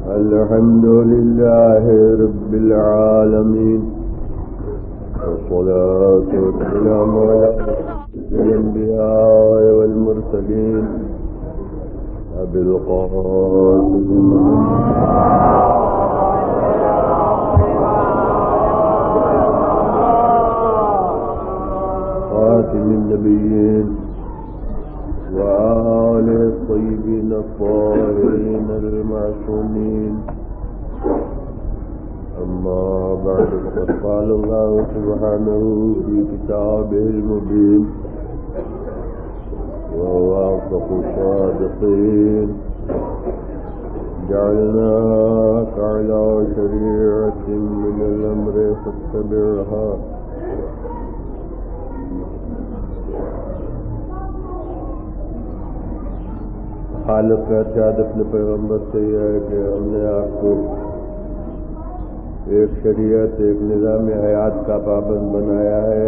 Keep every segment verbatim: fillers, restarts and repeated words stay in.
الحمد لله رب العالمين والصلاة والسلام على الأنبياء والمرسلين أبي القاسم خاتم النبيين وآله الطيبين الطاهرين المعصومين. أما بعد فقد قال الله سبحانه في كتابه المبين وهو أصدق الصادقين: جعلناك على شريعة من الأمر فاتبعها. خالق کا ارشاد اپنے پیغمبر سے یہ ہے کہ ہم نے آپ کو ایک شریعت، ایک نظام حیات کا پابند بنایا ہے،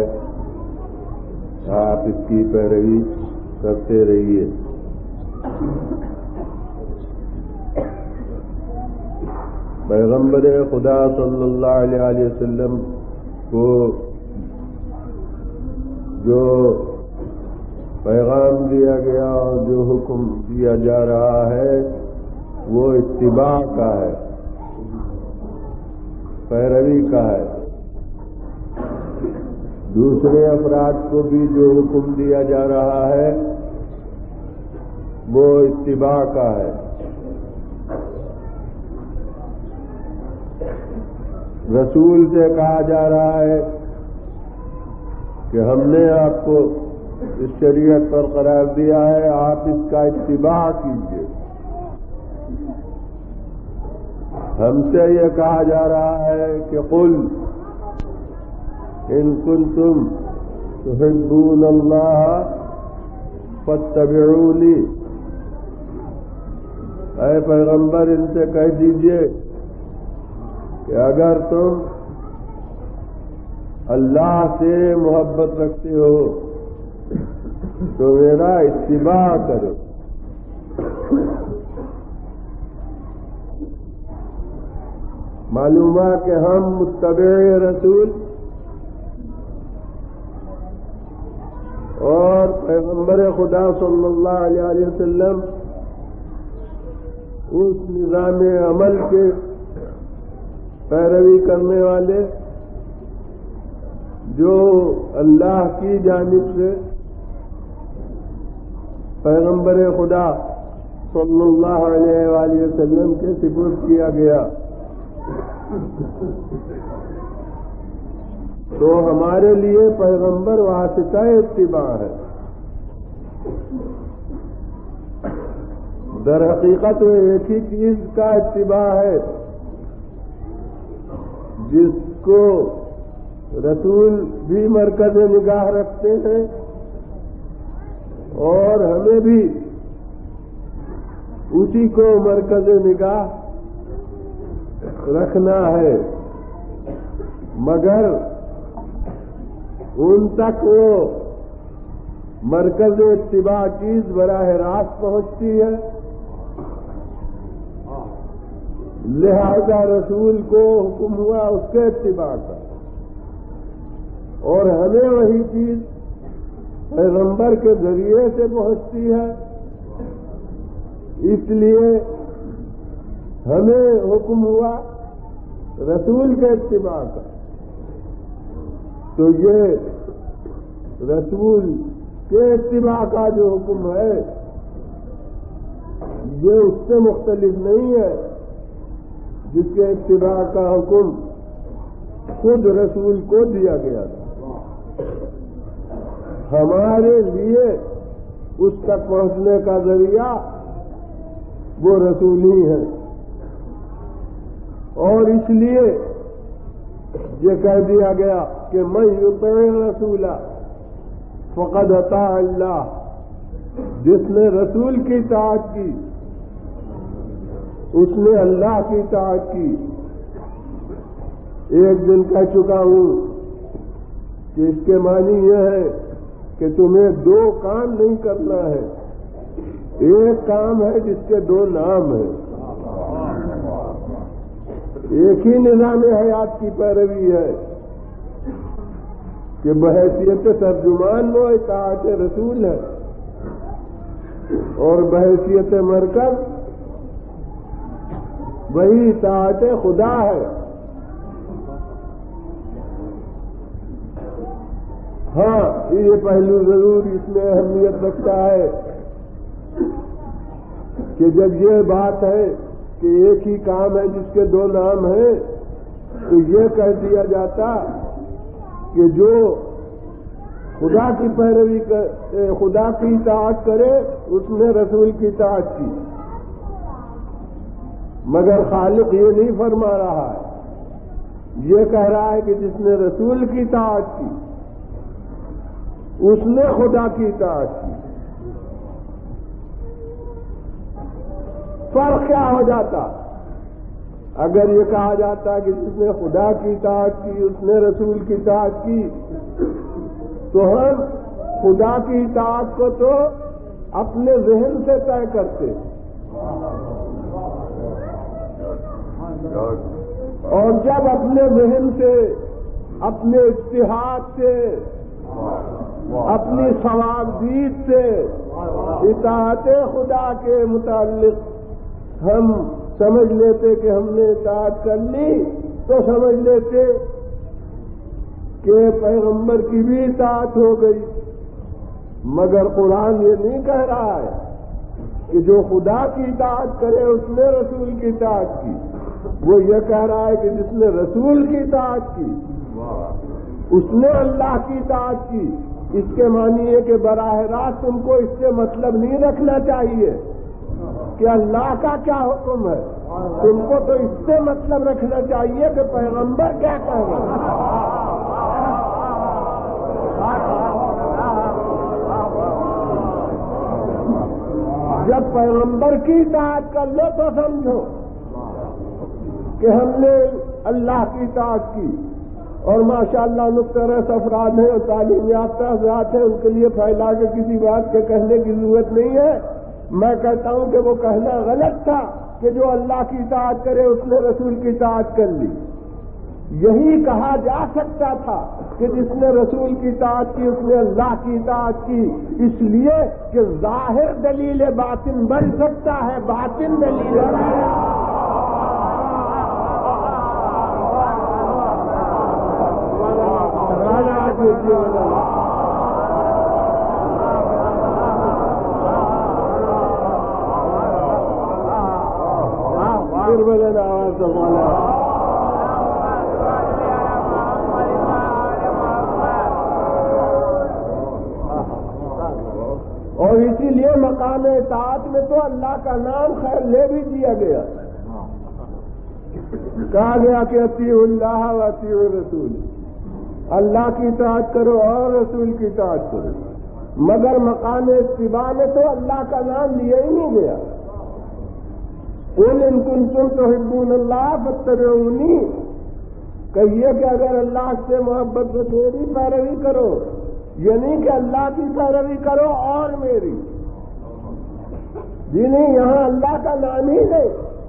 آپ اس کی پیروی کرتے رہیے۔ پیغمبر خدا صلی اللہ علیہ وسلم کو جو پیغام دیا گیا اور جو حکم دیا جا رہا ہے وہ اتباع کا ہے، پیروی کا ہے۔ دوسرے افراد کو بھی جو حکم دیا جا رہا ہے وہ اتباع کا ہے۔ رسول سے کہا جا رہا ہے کہ ہم نے آپ کو اس شریعت پر قرار دیا ہے، آپ اس کا اتباع کیجیے۔ ہم سے یہ کہا جا رہا ہے کہ قل ان کنتم تحبون اللہ فاتبعونی، اے پیغمبر ان سے کہہ دیجئے کہ اگر تم اللہ سے محبت رکھتے ہو تو میرا اتباع کرو۔ معلوم ہے کہ ہم متبع رسول اور پیغمبر خدا صلی اللہ علیہ وسلم اس نظام عمل کے پیروی کرنے والے جو اللہ کی جانب سے پیغمبر خدا صلی اللہ علیہ وآلہ وسلم کے سپرد کیا گیا۔ تو ہمارے لیے پیغمبر واسطہ اتباع ہے۔ در حقیقت وہ ایک ہی چیز کا اتباع ہے جس کو رسول بھی مرکز نگاہ رکھتے ہیں اور ہمیں بھی اسی کو مرکز نگاہ رکھنا ہے، مگر ان تک وہ مرکز اتباع چیز براہ راست پہنچتی ہے، لہذا رسول کو حکم ہوا اس کے اتباع کا، اور ہمیں وہی چیز پیغمبر کے ذریعے سے پہنچتی ہے، اس لیے ہمیں حکم ہوا رسول کے اتباع کا۔ تو یہ رسول کے اتباع کا جو حکم ہے یہ اس سے مختلف نہیں ہے جس کے اتباع کا حکم خود رسول کو دیا گیا تھا۔ ہمارے لیے اس تک پہنچنے کا ذریعہ وہ رسول ہی ہے، اور اس لیے یہ کہہ دیا گیا کہ من یطع الرسول فقد اطاع اللہ، جس نے رسول کی اطاعت کی اس نے اللہ کی اطاعت کی۔ ایک دن کہہ چکا ہوں کہ اس کے معنی یہ ہے کہ تمہیں دو کام نہیں کرنا ہے، ایک کام ہے جس کے دو نام ہیں، ایک ہی نظام حیات کی پیروی ہے کہ بحیثیت ترجمان وہ اطاعت رسول ہے اور بحیثیت مرکز وہی اطاعت خدا ہے. ہاں یہ پہلو ضرور اس میں اہمیت رکھتا ہے کہ جب یہ بات ہے کہ ایک ہی کام ہے جس کے دو نام ہیں تو یہ کہہ دیا جاتا کہ جو خدا کی پیروی کر خدا کی اطاعت کرے اس نے رسول کی اطاعت کی. مگر خالق یہ نہیں فرما رہا ہے، یہ کہہ رہا ہے کہ جس نے رسول کی اطاعت کی اس نے خدا کی اطاعت کی. فرق کیا ہو جاتا اگر یہ کہا جاتا کہ جس نے خدا کی اطاعت کی اس نے رسول کی اطاعت کی، تو ہم خدا کی اطاعت کو تو اپنے ذہن سے طے کرتے اور جب اپنے ذہن سے اپنے اجتہاد سے اپنی ثوابدید سے اطاعت خدا کے متعلق ہم سمجھ لیتے کہ ہم نے اطاعت کر لی تو سمجھ لیتے کہ پیغمبر کی بھی اطاعت ہو گئی. مگر قرآن یہ نہیں کہہ رہا ہے کہ جو خدا کی اطاعت کرے اس نے رسول کی اطاعت کی، وہ یہ کہہ رہا ہے کہ جس نے رسول کی اطاعت کی اس نے اللہ کی اطاعت کی. اس کے معنی ہے کہ براہ راست تم کو اس سے مطلب نہیں رکھنا چاہیے کہ اللہ کا کیا حکم ہے، تم کو تو اس سے مطلب رکھنا چاہیے کہ پیغمبر کیا کہہ رہے ہیں. جب پیغمبر کی اطاعت کر لو تو سمجھو کہ ہم نے اللہ کی اطاعت کی. اور ماشاءاللہ مختلف افراد ہیں اور تعلیم یافتہ افراد ہیں، ان کے لیے پھیلا کے کسی بات کے کہنے کی ضرورت نہیں ہے. میں کہتا ہوں کہ وہ کہنا غلط تھا کہ جو اللہ کی اطاعت کرے اس نے رسول کی اطاعت کر لی. یہی کہا جا سکتا تھا کہ جس نے رسول کی اطاعت کی اس نے اللہ کی اطاعت کی، اس لیے کہ ظاہر دلیل باطن بن سکتا ہے، باطن دلیل اور اسی لیے مقام اطاعت میں تو اللہ کا نام خیر لے بھی دیا گیا. کہا گیا کہ اطیعوا اللہ و اطیعوا الرسول، اللہ کی اطاعت کرو اور رسول کی اطاعت کرو. مگر مقام اتباع میں تو اللہ کا نام لیا ہی نہیں گیا. قل ان کنتم تحبون اللہ فاتبعونی، کہیے کہ اگر اللہ سے محبت سے میری پیروی کرو، یعنی کہ اللہ کی پیروی کرو اور میری. جی نہیں، یہاں اللہ کا نام ہی نہیں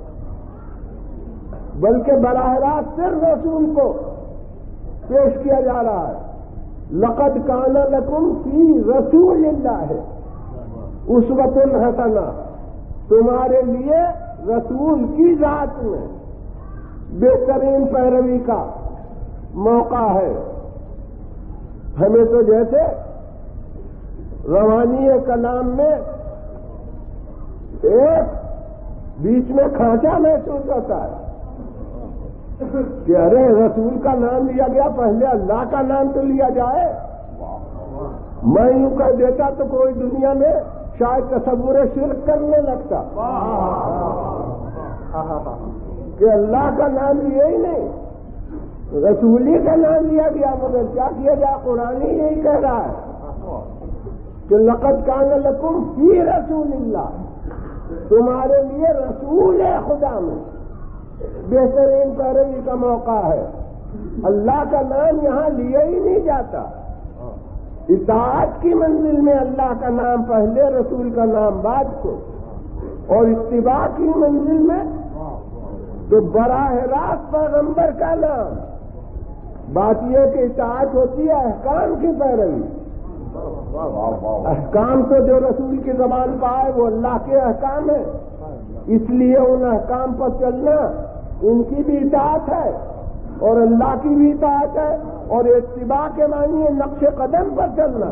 بلکہ براہ راست صرف رسول کو پیش کیا جا رہا ہے. لقد کان لکم فی رسول اللہ اسوۃ حسنہ، تمہارے لیے رسول کی ذات میں بہترین پیروی کا موقع ہے. ہمیں تو جیسے روانی کلام میں ایک بیچ میں کھانچا محسوس ہوتا ہے کہ ارے رسول کا نام لیا گیا، پہلے اللہ کا نام تو لیا جائے. میں یوں کہہ دیتا تو کوئی دنیا میں شاید تصور شرک کرنے لگتا کہ اللہ کا نام لیا ہی نہیں، رسولی کا نام لیا گیا. مگر کیا کیا جائے، قرآن ہی یہی کہہ رہا ہے کہ لقد کان لکم فی رسول اللہ، تمہارے لیے رسول خدا میں بہترین پیروی کا موقع ہے. اللہ کا نام یہاں لیا ہی نہیں جاتا. اطاعت کی منزل میں اللہ کا نام پہلے، رسول کا نام بعد کو، اور اتباع کی منزل میں تو براہ راست پیغمبر کا نام. بات یہ کہ اطاعت ہوتی ہے احکام کی پیروی. احکام تو جو رسول کی زبان پہ آئے وہ اللہ کے احکام ہیں، اس لیے ان احکام پر چلنا ان کی بھی اطاعت ہے اور اللہ کی بھی اطاعت ہے. اور اتباع کے معنی ہے نقش قدم پر چلنا،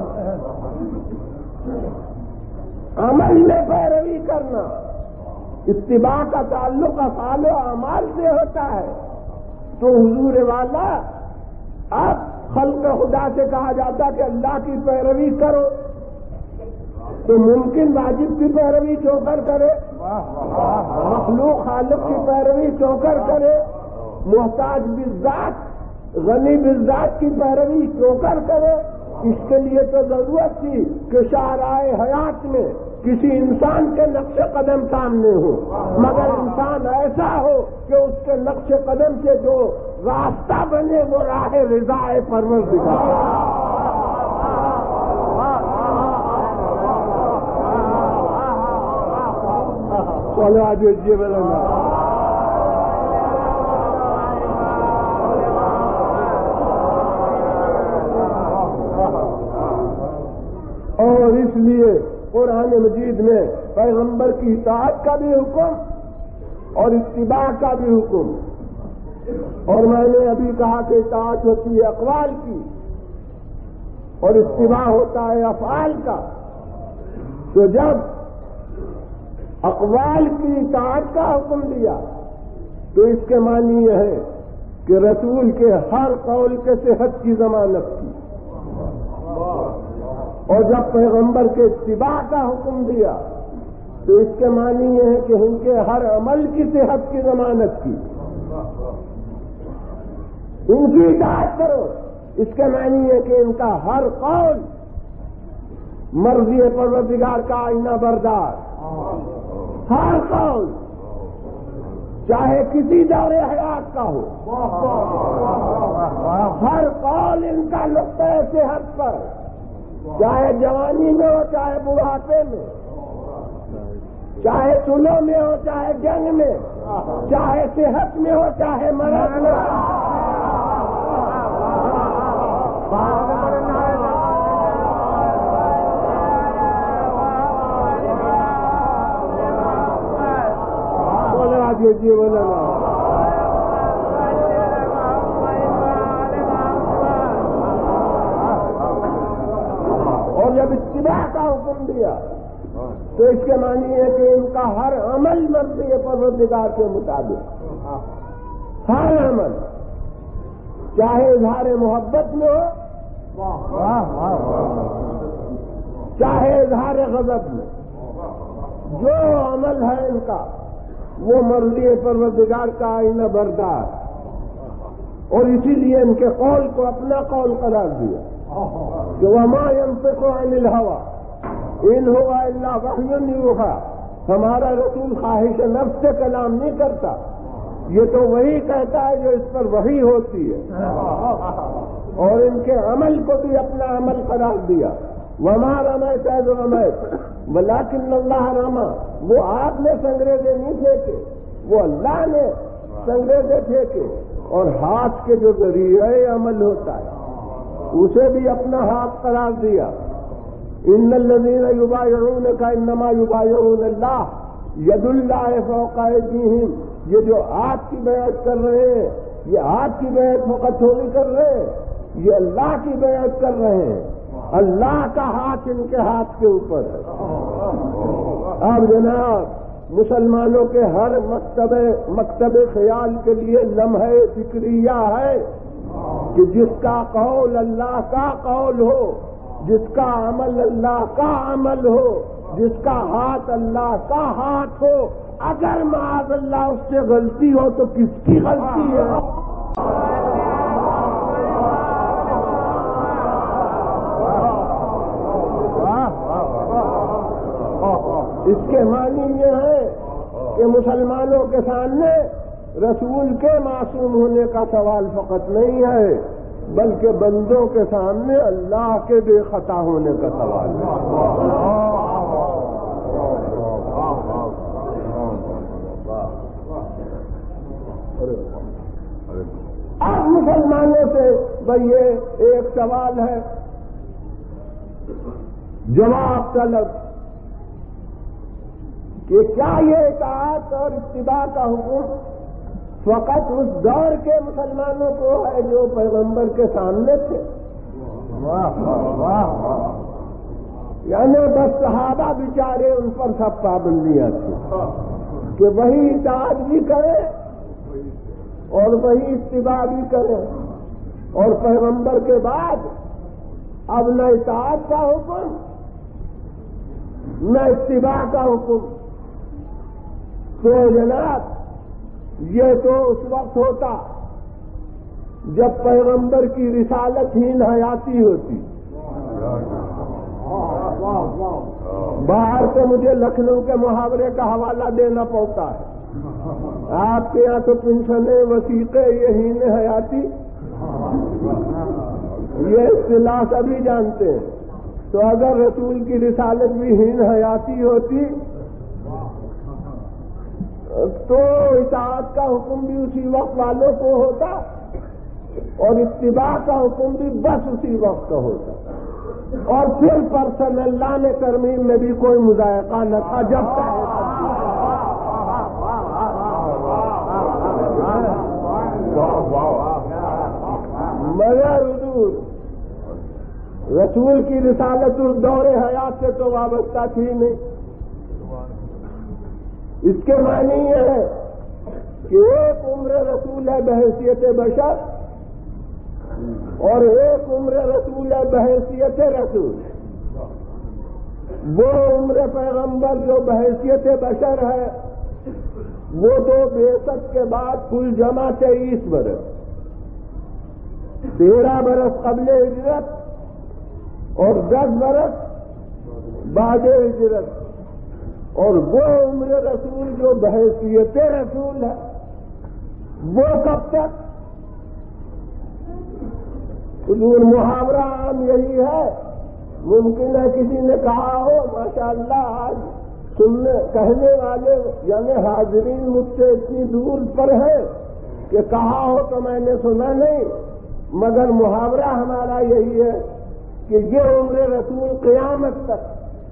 عمل میں پیروی کرنا. اتباع کا تعلق افعال و اعمال سے ہوتا ہے. تو حضور والا اب خلق خدا سے کہا جاتا کہ اللہ کی پیروی کرو، تو ممکن واجب کی پیروی چھو کر کرے، مخلوق خالق کی پیروی چھو کر کرے، محتاج بالذات غنی بالذات کی پیروی چھو کر کرے. اس کے لیے تو ضرورت تھی کہ شاہراہ حیات میں کسی انسان کے نقش قدم سامنے ہو، مگر انسان ایسا ہو کہ اس کے نقش قدم سے جو راستہ بنے وہ راہ رضا پروردگار. چلو آج یہ بولنا. اور اس لیے قرآن مجید میں پیغمبر کی اطاعت کا بھی حکم اور اتباع کا بھی حکم. اور میں نے ابھی کہا کہ اطاعت ہوتی ہے اقوال کی اور اتباع ہوتا ہے افعال کا. تو جب اقوال کی اطاعت کا حکم دیا تو اس کے معنی یہ ہے کہ رسول کے ہر قول کے صحت کی ضمانت کی. اور جب پیغمبر کے اتباع کا حکم دیا تو اس کے معنی یہ ہے کہ ان کے ہر عمل کی صحت کی ضمانت کی. ان کی اطاعت کرو، اس کے معنی ہے کہ ان کا ہر قول مرضی پروردگار کا آئینہ بردار. ہر قول چاہے کسی دور حیات کا ہو، ہر قول ان کا نقطہ صحت پر، چاہے جوانی میں ہو چاہے بڑھاپے میں، چاہے سلو میں ہو چاہے جنگ میں، چاہے صحت میں ہو چاہے مرض میں. بولے آج یہ جی بولے نا. اور جب اتباع کا حکم دیا تو اس کے معنی ہے کہ ان کا ہر عمل مرضی پروردگار کے مطابق، ہر عمل چاہے اظہار محبت میں ہو چاہے اظہار غضب میں، جو عمل ہے ان کا وہ مرضی پروردگار کا آئینہ بردار. اور اسی لیے ان کے قول کو اپنا قول قرار دیا کہ وما ينطق عن الهوى ان هو الا وحی یوحی. ہمارا رسول خواہش نفس سے کلام نہیں کرتا، یہ تو وہی کہتا ہے جو اس پر وحی ہوتی ہے. اور ان کے عمل کو بھی اپنا عمل قرار دیا. وما رمیت اذ رمیت ولکن اللہ رمی. وہ آپ نے سنگریزے نہیں پھینکے، وہ اللہ نے سنگریزے پھینکے. اور ہاتھ کے جو ذریعہ عمل ہوتا ہے اسے بھی اپنا ہاتھ قرار دیا. ان الذین یبایعونک انما یبایعون اللہ ید اللہ فوق ایدیہم. یہ جو ہاتھ کی بیعت کر رہے ہیں یہ ہاتھ کی بیعت فقط تھوڑی کر رہے ہیں، یہ اللہ کی بیعت کر رہے ہیں. اللہ کا ہاتھ ان کے ہاتھ کے اوپر ہے. اب جناب مسلمانوں کے ہر مکتب مکتب خیال کے لیے لمحہ فکریہ ہے کہ جس کا قول اللہ کا قول ہو، جس کا عمل اللہ کا عمل ہو، جس کا ہاتھ اللہ کا ہاتھ ہو. اگر معاذ اللہ اس سے غلطی ہو تو کس کی غلطی ہے؟ اس کے معنی یہ ہے کہ مسلمانوں کے سامنے رسول کے معصوم ہونے کا سوال فقط نہیں ہے بلکہ بندوں کے سامنے اللہ کے بے خطا ہونے کا سوال ہے. اب مسلمانوں سے بھئی یہ ایک سوال ہے، جواب طلب کہ کیا یہ اطاعت اور اتباع کا حکم فقط اس دور کے مسلمانوں کو ہے جو پیغمبر کے سامنے تھے؟ یعنی بس صحابہ بیچارے ان پر سب پابندیاں تھیں کہ وہی اطاعت بھی کریں اور وہی اتباع بھی کریں، اور پیغمبر کے بعد اب نہ اطاعت کا حکم نہ اتباع کا حکم؟ تو جناب یہ تو اس وقت ہوتا جب پیغمبر کی رسالت ہی حیاتی ہوتی۔ باہر سے مجھے لکھنؤ کے محاورے کا حوالہ دینا پڑتا ہے، آپ کے یہاں تو پنشنیں وثیقے یہ ہی حیاتی یہ اصطلاح سبھی جانتے ہیں۔ تو اگر رسول کی رسالت بھی ہین حیاتی ہوتی تو اطاعت کا حکم بھی اسی وقت والوں کو ہوتا اور اتباع کا حکم بھی بس اسی وقت کا ہوتا، اور پھر پرسن اللہ نے ترمیم میں بھی کوئی مذائقہ نہ تھا جب تک۔ مگر حضور رسول کی رسالت اس دور حیات سے تو وابستہ تھی نہیں۔ اس کے معنی یہ ہے کہ ایک عمر رسول ہے بحیثیت بشر اور ایک عمر رسول ہے بحیثیت رسول۔ وہ عمر پیغمبر جو بحیثیت بشر ہے وہ تو بعثت کے بعد کل جمع تیئیس برس، تیرہ برس قبل ہجرت اور دس برس بعد ہجرت، اور وہ عمر رسول جو بحیثیت رسول ہے وہ کب تک؟ حضور محاورہ عام یہی ہے، ممکن ہے کسی نے کہا ہو ماشاءاللہ آج سننے کہنے والے یعنی حاضرین مجھ سے اتنی دور پر ہے کہ کہا ہو تو میں نے سنا نہیں، مگر محاورہ ہمارا یہی ہے کہ یہ عمر رسول قیامت تک،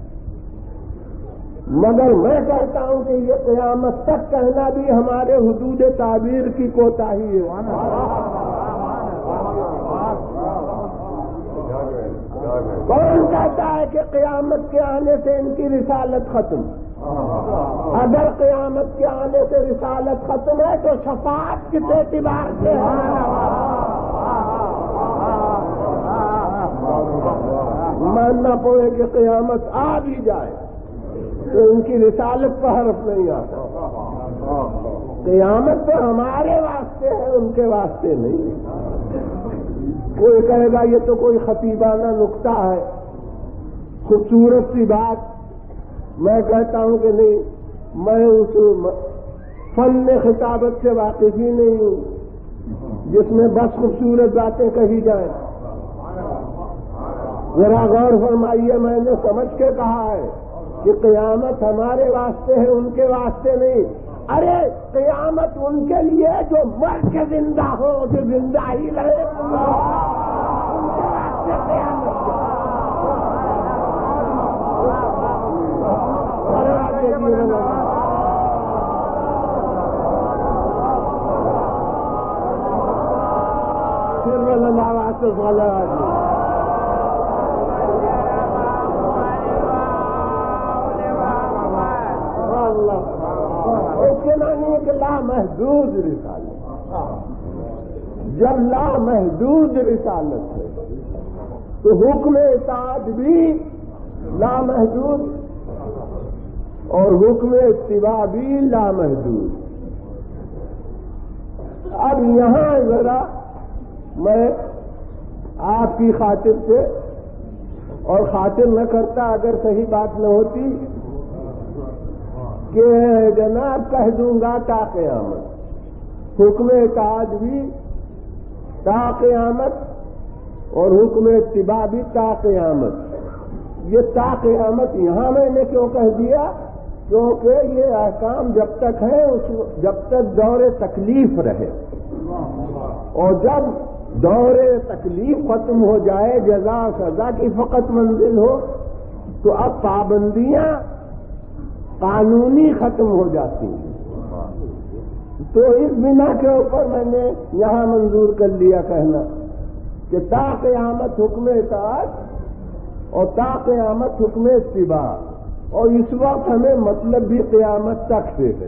مگر میں کہتا ہوں کہ یہ قیامت تک کہنا بھی ہمارے حدود تعبیر کی کوتاہی ہے۔ کون کہتا ہے کہ قیامت کے آنے سے ان کی رسالت ختم؟ اگر قیامت کے آنے سے رسالت ختم ہے تو شفاعت کس اعتبار سے ہے؟ ماننا پڑے کہ قیامت آ بھی جائے تو ان کی رسالت کا حرف نہیں آتا۔ قیامت تو ہمارے واسطے ہے، ان کے واسطے نہیں۔ کوئی کہے گا یہ تو کوئی خطیبانہ نکتہ ہے، خوبصورت سی بات، میں کہتا ہوں کہ نہیں، میں اس فن خطابت سے واقف ہی نہیں ہوں جس میں بس خوبصورت باتیں کہی جائیں۔ ذرا غور فرمائیے، میں نے سمجھ کے کہا ہے کہ قیامت ہمارے واسطے ہے، ان کے واسطے نہیں۔ ارے قیامت ان کے لیے جو مر کے زندہ ہو، جو زندہ ہی رہے، لامحدود رسالت۔ جب لامحدود رسالت ہے تو حکم اطاعت بھی لامحدود اور حکم اتباع بھی لامحدود۔ اب یہاں ذرا میں آپ کی خاطر سے، اور خاطر نہ کرتا اگر صحیح بات نہ ہوتی، کہ جناب کہہ دوں گا تا قیامت، حکم اطاعت بھی تا قیامت اور حکم اتباع بھی تا قیامت۔ یہ تا قیامت یہاں میں نے کیوں کہہ دیا کیونکہ یہ احکام جب تک ہے اس جب تک دور تکلیف رہے، اور جب دور تکلیف ختم ہو جائے، جزا سزا کی فقط منزل ہو، تو اب پابندیاں قانونی ختم ہو جاتی ہیں۔ تو اس بنا کے اوپر میں نے یہاں منظور کر لیا کہنا کہ تا قیامت حکم اطاعت اور تا قیامت حکم اتباع، اور اس وقت ہمیں مطلب بھی قیامت تک سے ہے،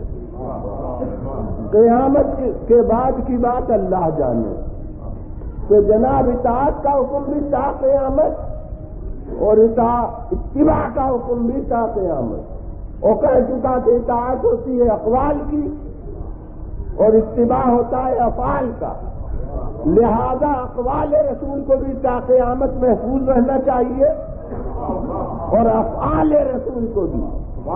قیامت کے بعد کی بات اللہ جانے۔ تو جناب اطاعت کا حکم بھی تا قیامت اور اتباع کا حکم بھی تا قیامت، اور کہہ چکا کہ اطاعت ہوتی ہے اقوال کی اور اتباع ہوتا ہے افعال کا، لہذا اقوال رسول کو بھی تا قیامت محفوظ رہنا چاہیے اور افعال رسول کو بھی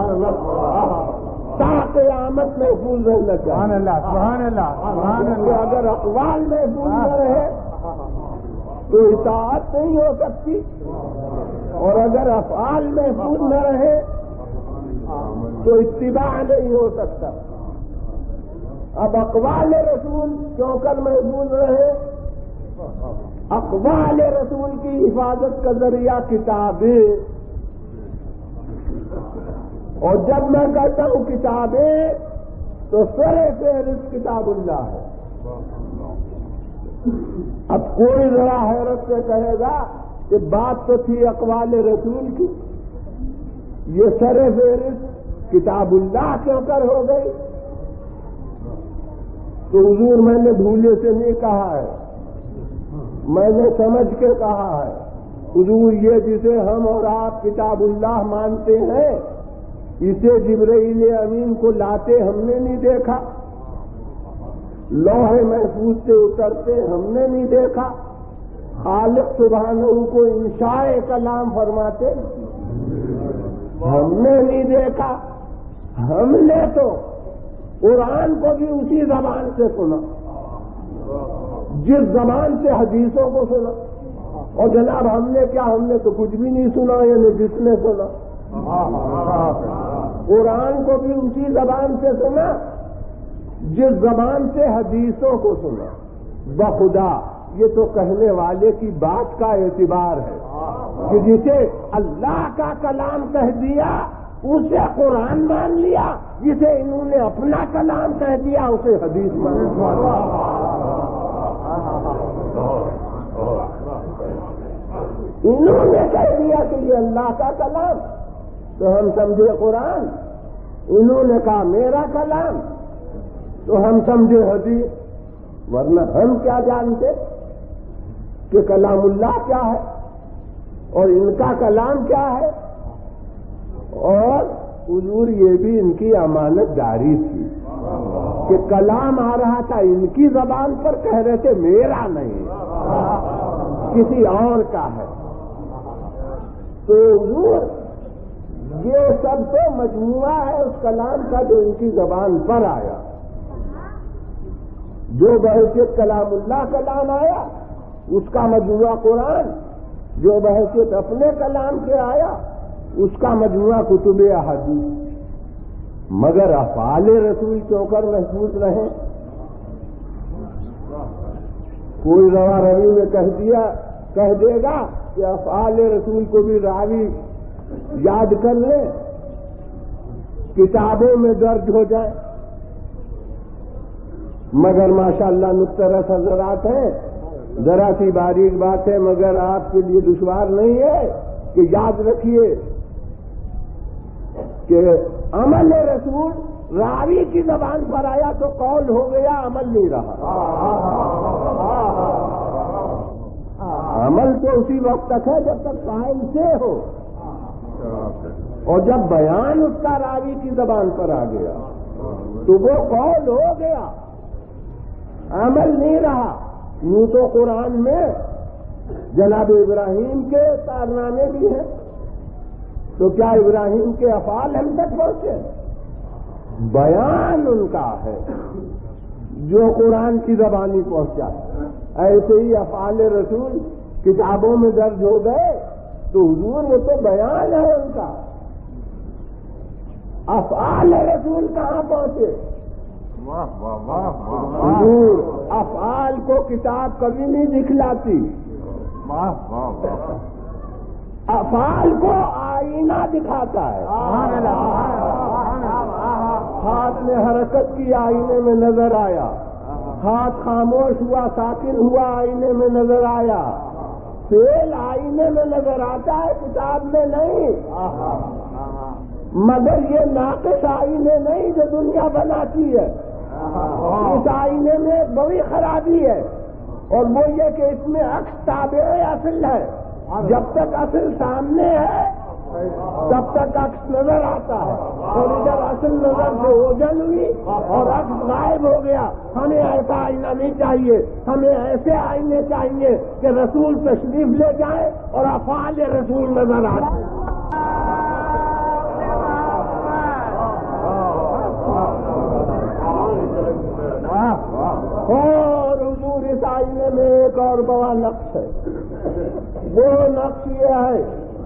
تا قیامت محفوظ رہنا چاہیے۔ سبحان اللہ، سبحان اللہ، سبحان اللہ۔ اگر اقوال محفوظ نہ رہے تو اطاعت نہیں ہو سکتی، اور اگر افعال محفوظ نہ رہے تو اتباع نہیں ہو سکتا۔ اب اقوال رسول کیوں کر محفوظ رہے؟ اقوال رسول کی حفاظت کا ذریعہ کتابیں، اور جب میں کہتا ہوں کتابیں تو سرے فہرست کتاب اللہ ہے۔ اب کوئی ذرا حیرت سے کہے گا کہ بات تو تھی اقوال رسول کی، یہ سرے فہرست کتاب اللہ کیوں کر ہو گئی؟ تو حضور میں نے بھولے سے نہیں کہا ہے، میں نے سمجھ کے کہا ہے۔ حضور یہ جسے ہم اور آپ کتاب اللہ مانتے ہیں، اسے جبرائیل امین کو لاتے ہم نے نہیں دیکھا، لوح محفوظ سے اترتے ہم نے نہیں دیکھا، خالق سبحانہ کو انشاء کلام فرماتے ہم نے نہیں دیکھا۔ ہم نے تو قرآن کو بھی اسی زبان سے سنا جس زبان سے حدیثوں کو سنا، اور جناب ہم نے کیا، ہم نے تو کچھ بھی نہیں سنا، یعنی جس نے سنا قرآن کو بھی اسی زبان سے سنا جس زبان سے حدیثوں کو سنا۔ بخدا یہ تو کہنے والے کی بات کا اعتبار ہے کہ جسے اللہ کا کلام کہہ دیا اسے قرآن مان لیا، جسے انہوں نے اپنا کلام کہہ دیا اسے حدیث مان لیا۔ انہوں نے کہہ دیا کہ یہ اللہ کا کلام تو ہم سمجھے قرآن، انہوں نے کہا میرا کلام تو ہم سمجھے حدیث، ورنہ ہم کیا جانتے کہ کلام اللہ کیا ہے اور ان کا کلام کیا ہے۔ اور حضور یہ بھی ان کی امانت داری تھی کہ کلام آ رہا تھا ان کی زبان پر، کہہ رہے تھے میرا نہیں کسی اور کا ہے۔ تو حضور یہ سب تو مجموعہ ہے اس کلام کا جو ان کی زبان پر آیا، جو بحیثیت کلام اللہ کلام آیا اس کا مجموعہ قرآن، جو بحیثیت اپنے کلام کے آیا اس کا مجموعہ کتب احادیث۔ مگر افعال رسول کیوں کر محفوظ رہے؟ کوئی روا روی میں کہہ دیا کہہ دے گا کہ افعال رسول کو بھی راوی یاد کر لیں، کتابوں میں درج ہو جائے۔ مگر ماشاءاللہ مسترس حضرات ہیں، ذرا سی باریک بات ہے مگر آپ کے لیے دشوار نہیں ہے کہ یاد رکھیے کہ عمل رسول راوی کی زبان پر آیا تو قول ہو گیا، عمل نہیں رہا۔ عمل تو اسی وقت تک ہے جب تک قائل سے ہو، اور جب بیان اس کا راوی کی زبان پر آ گیا تو وہ قول ہو گیا، عمل نہیں رہا۔ یوں تو قرآن میں جناب ابراہیم کے کارنامے بھی ہیں، تو کیا ابراہیم کے افعال ہم تک پہنچے؟ بیان ان کا ہے جو قرآن کی زبانی پہنچا، ایسے ہی افعال رسول کتابوں میں درج ہو گئے تو حضور وہ تو بیان ہے ان کا۔ افعال رسول کہاں پہنچے؟ واہ واہ واہ واہ حضور افعال کو کتاب کبھی نہیں دکھلاتی، واہ واہ واہ افعال کو آئینہ دکھاتا ہے۔ ہاتھ میں حرکت کی آئینے میں نظر آیا، ہاتھ خاموش ہوا ساکن ہوا آئینے میں نظر آیا، فعل آئینے میں نظر آتا ہے کتاب میں نہیں۔ مگر یہ ناقص آئینے نہیں جو دنیا بناتی ہے، اس آئینے میں ایک بڑی خرابی ہے، اور وہ یہ کہ اس میں عکس تابع اصل ہے۔ جب تک اصل سامنے ہے تب تک عکس نظر آتا ہے، اور ادھر اصل نظر سے اوجھل ہوئی اور عکس غائب ہو گیا۔ ہمیں ایسا آئینہ نہیں چاہیے، ہمیں ایسے آئینے چاہیے کہ رسول تشریف لے جائیں اور افعال رسول نظر آئے۔ اور حضور اس آئینے میں ایک اور بڑا نقش ہے، وہ نقش یہ ہے،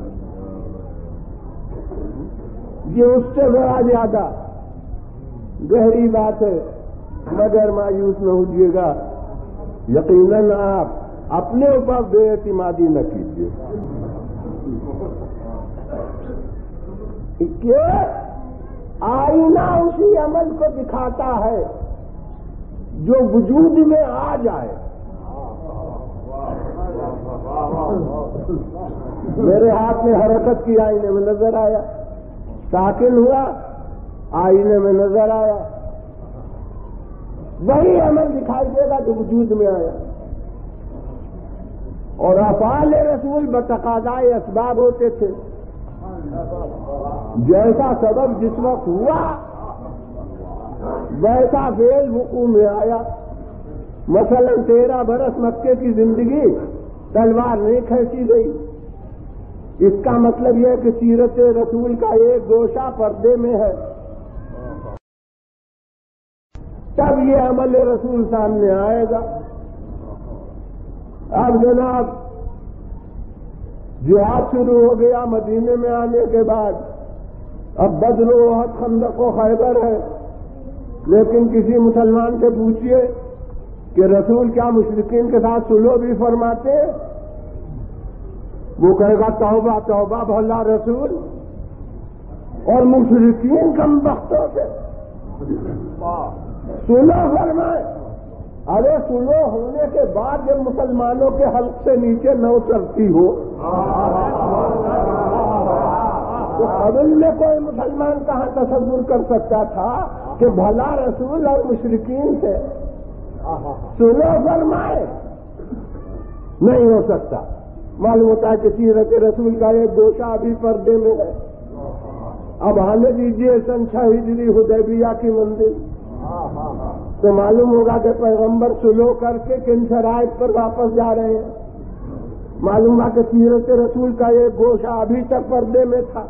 یہ اس سے بڑا زیادہ گہری بات ہے، مگر مایوس نہ ہوجیے گا، یقیناً آپ اپنے اوپر بے اعتمادی نہ کیجیے کہ آئینہ اسی عمل کو دکھاتا ہے جو وجود میں آ جائے۔ میرے ہاتھ میں حرکت کی آئینے میں نظر آیا، ساکن ہوا آئینے میں نظر آیا، وہی عمل دکھائی دے گا جو وجود میں آیا۔ اور افعال رسول بتقاضائے اسباب ہوتے تھے، جیسا سبب جس وقت ہوا ویسا فعل وقوع میں آیا۔ مثلا تیرہ برس مکے کی زندگی تلوار نہیں کھینچی گئی، اس کا مطلب یہ ہے کہ سیرت رسول کا ایک گوشہ پردے میں ہے، تب یہ عمل رسول سامنے آئے گا۔ اب جناب جہاد شروع ہو گیا مدینے میں آنے کے بعد، اب بدر و احد خندق و خیبر ہے، لیکن کسی مسلمان سے پوچھئے کہ رسول کیا مشرکین کے ساتھ صلح بھی فرماتے ہیں؟ وہ کہے گا توبہ توبہ بھلا رسول، اور مشرکین کم بختوں سے صلح فرمائے۔ ارے صلح ہونے کے بعد جب مسلمانوں کے حلق سے نیچے نہ اترتی ہو تو قبل میں کوئی مسلمان کہاں تصور کر سکتا تھا کہ بھلا رسول اور مشرکین سے صلح فرمائے؟ نہیں ہو سکتا۔ معلوم ہوتا ہے کہ سیرت رسول کا ایک گوشہ ابھی پردے میں ہے۔ اب آنے دیجیے سن چھ ہجری حدیبیہ کی منزل، تو معلوم ہوگا کہ پیغمبر صلح کر کے کن شرائط پر واپس جا رہے ہیں۔ معلوم ہوا کہ سیرت رسول کا ایک گوشہ ابھی تک پردے میں تھا۔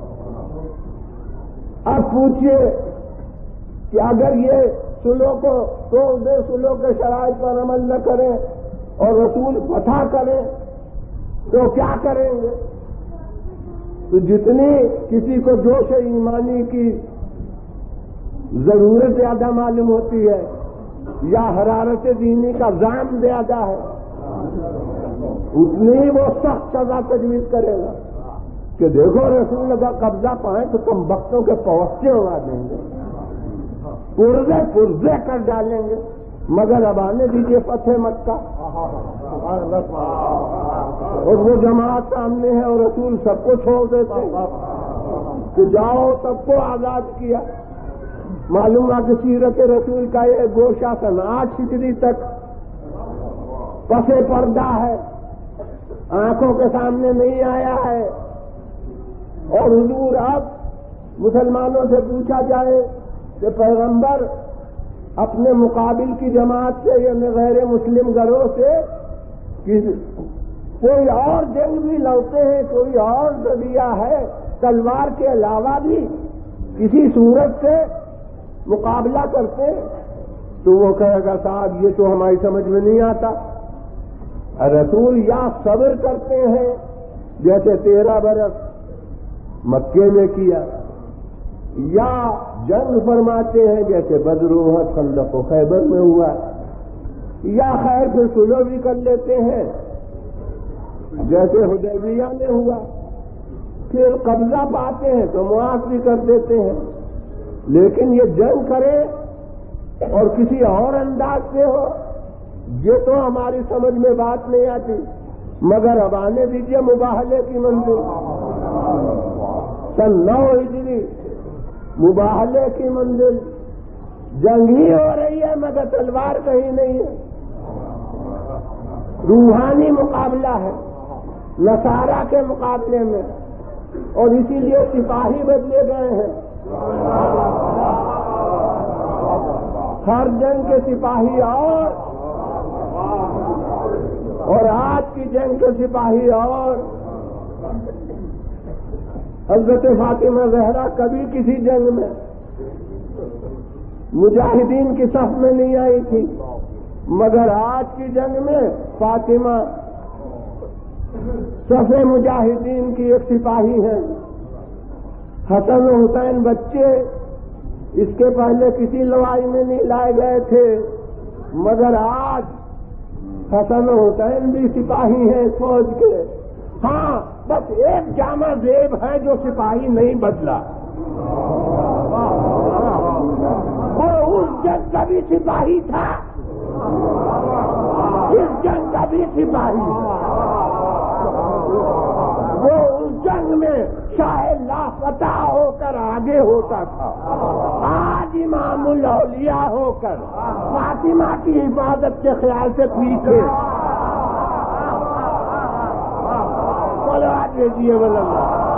اب پوچھئے کہ اگر یہ صلح کو توڑ دے، صلح کے شرائط پر عمل نہ کریں اور رسول فتح کریں تو کیا کریں گے؟ تو جتنی کسی کو جوش ایمانی کی ضرورت زیادہ معلوم ہوتی ہے یا حرارت دینی کا زام زیادہ ہے، اتنی وہ سخت سزا تجویز کرے گا کہ دیکھو رسول اگر قبضہ پائیں تو تم بختوں کے پوستے اڑا دیں گے، پرزے پرزے کر ڈالیں گے، مگر اب آنے دیجیے فتح مکہ، اور وہ جماعت سامنے ہے اور رسول سب کو چھوڑ دیتے کہ جاؤ، سب کو آزاد کیا۔ معلوم ہوا کہ سیرت رسول کا یہ گوشہ سن آٹھ ہجری تک پسے پردہ ہے، آنکھوں کے سامنے نہیں آیا ہے۔ اور حضور اب مسلمانوں سے پوچھا جائے کہ پیغمبر اپنے مقابل کی جماعت سے یا غیر مسلم گروہ سے کوئی اور جنگ بھی لڑتے ہیں، کوئی اور ذریعہ ہے تلوار کے علاوہ بھی کسی صورت سے مقابلہ کرتے ہیں؟ تو وہ کہے گا صاحب یہ تو ہماری سمجھ میں نہیں آتا۔ رسول یا صبر کرتے ہیں جیسے تیرہ برس مکے میں کیا، یا جنگ فرماتے ہیں جیسے بدر احد خندق و خیبر میں ہوا، یا خیر پھر صلح بھی کر لیتے ہیں جیسے حدیبیہ میں ہوا، پھر قبضہ پاتے ہیں تو معاف بھی کر دیتے ہیں. لیکن یہ جنگ کرے اور کسی اور انداز سے ہو یہ تو ہماری سمجھ میں بات نہیں آتی. مگر اب آنے دیجیے مباہلے کی منزل، سن نو ہجری مباہلے کی منزل، جنگ ہی ہو رہی ہے مگر تلوار کہیں نہیں ہے. روحانی مقابلہ ہے نصارہ کے مقابلے میں، اور اسی لیے سپاہی بدلے گئے ہیں. ہر جنگ کے سپاہی اور اور آج کی جنگ کے سپاہی اور. حضرت فاطمہ زہرا کبھی کسی جنگ میں مجاہدین کی صف میں نہیں آئی تھی، مگر آج کی جنگ میں فاطمہ صف مجاہدین کی ایک سپاہی ہیں. حسن و حسین بچے اس کے پہلے کسی لڑائی میں نہیں لائے گئے تھے، مگر آج حسن و حسین بھی سپاہی ہیں فوج کے. ہاں بس ایک جامع زیب ہے جو سپاہی نہیں بدلا، وہ اس جنگ کا بھی سپاہی تھا، اس جنگ کا بھی سپاہی تھا. وہ اس جنگ میں چاہے لاپتہ ہو کر آگے ہوتا تھا، آج امام الاولیاء ہو کر فاطمہ کی حفاظت کے خیال سے پیچھے. صلوات بھیجیے اللہ.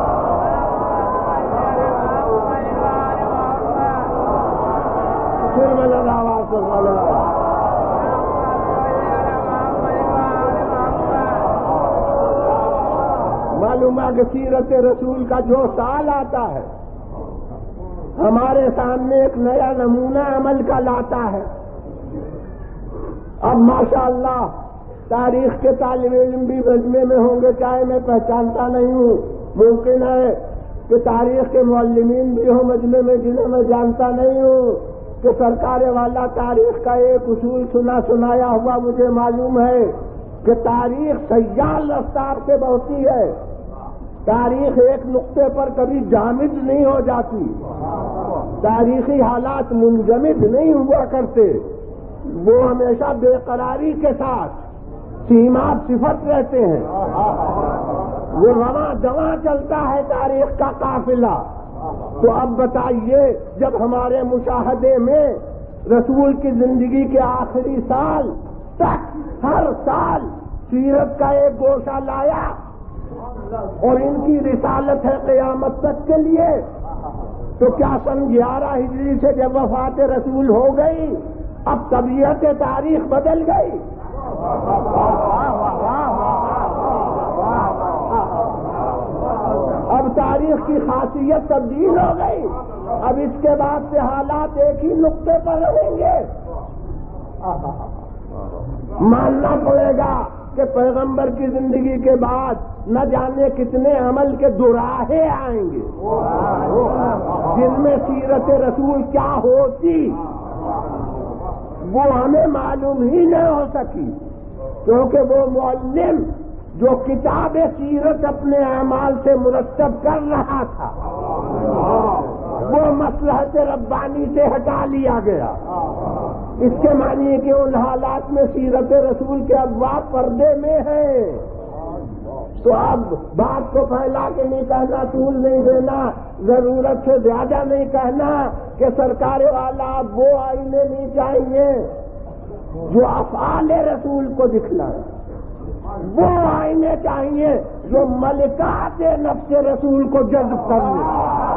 پھر بلند آواز سے معلوم ہے کہ سیرت رسول کا جو سال آتا ہے ہمارے سامنے ایک نیا نمونہ عمل کا لاتا ہے. اب ماشاءاللہ تاریخ کے طالب علم بھی مجمع میں ہوں گے، چاہے میں پہچانتا نہیں ہوں، ممکن ہے کہ تاریخ کے معلمین بھی ہوں مجمع میں جنہیں میں جانتا نہیں ہوں، کہ سرکار والا تاریخ کا ایک اصول سنا سنایا ہوا مجھے معلوم ہے کہ تاریخ سیال رفتار سے بڑھتی ہے. تاریخ ایک نقطے پر کبھی جامد نہیں ہو جاتی، تاریخی حالات منجمد نہیں ہوا کرتے، وہ ہمیشہ بے قراری کے ساتھ سیمات صفت رہتے ہیں. وہ رواں جواں چلتا ہے تاریخ کا قافلہ. تو اب بتائیے جب ہمارے مشاہدے میں رسول کی زندگی کے آخری سال تک ہر سال سیرت کا ایک گوشہ لایا اور ان کی رسالت ہے قیامت تک کے لیے، تو کیا سن گیارہ ہجری سے جب وفات رسول ہو گئی اب طبیعت تاریخ بدل گئی؟ اب تاریخ کی خاصیت تبدیل ہو گئی، اب اس کے بعد سے حالات ایک ہی نقطے پر رہیں گے. ماننا پڑے گا کہ پیغمبر کی زندگی کے بعد نہ جانے کتنے عمل کے دوراہے آئیں گے جن میں سیرت رسول کیا ہوتی وہ ہمیں معلوم ہی نہیں ہو سکی، کیونکہ وہ معلم جو کتاب سیرت اپنے اعمال سے مرتب کر رہا تھا وہ مصلحت ربانی سے ہٹا لیا گیا. اس کے معنی کہ ان حالات میں سیرت رسول کے ابواب پردے میں ہیں. تو اب بات کو پھیلا کے نہیں کہنا، طول نہیں دینا، ضرورت سے زیادہ نہیں کہنا کہ سرکار والا اب وہ آئینے نہیں چاہیے جو افعال رسول کو دکھلائیں، وہ آئینے چاہیے جو ملکات نفس رسول کو جذب کرنے.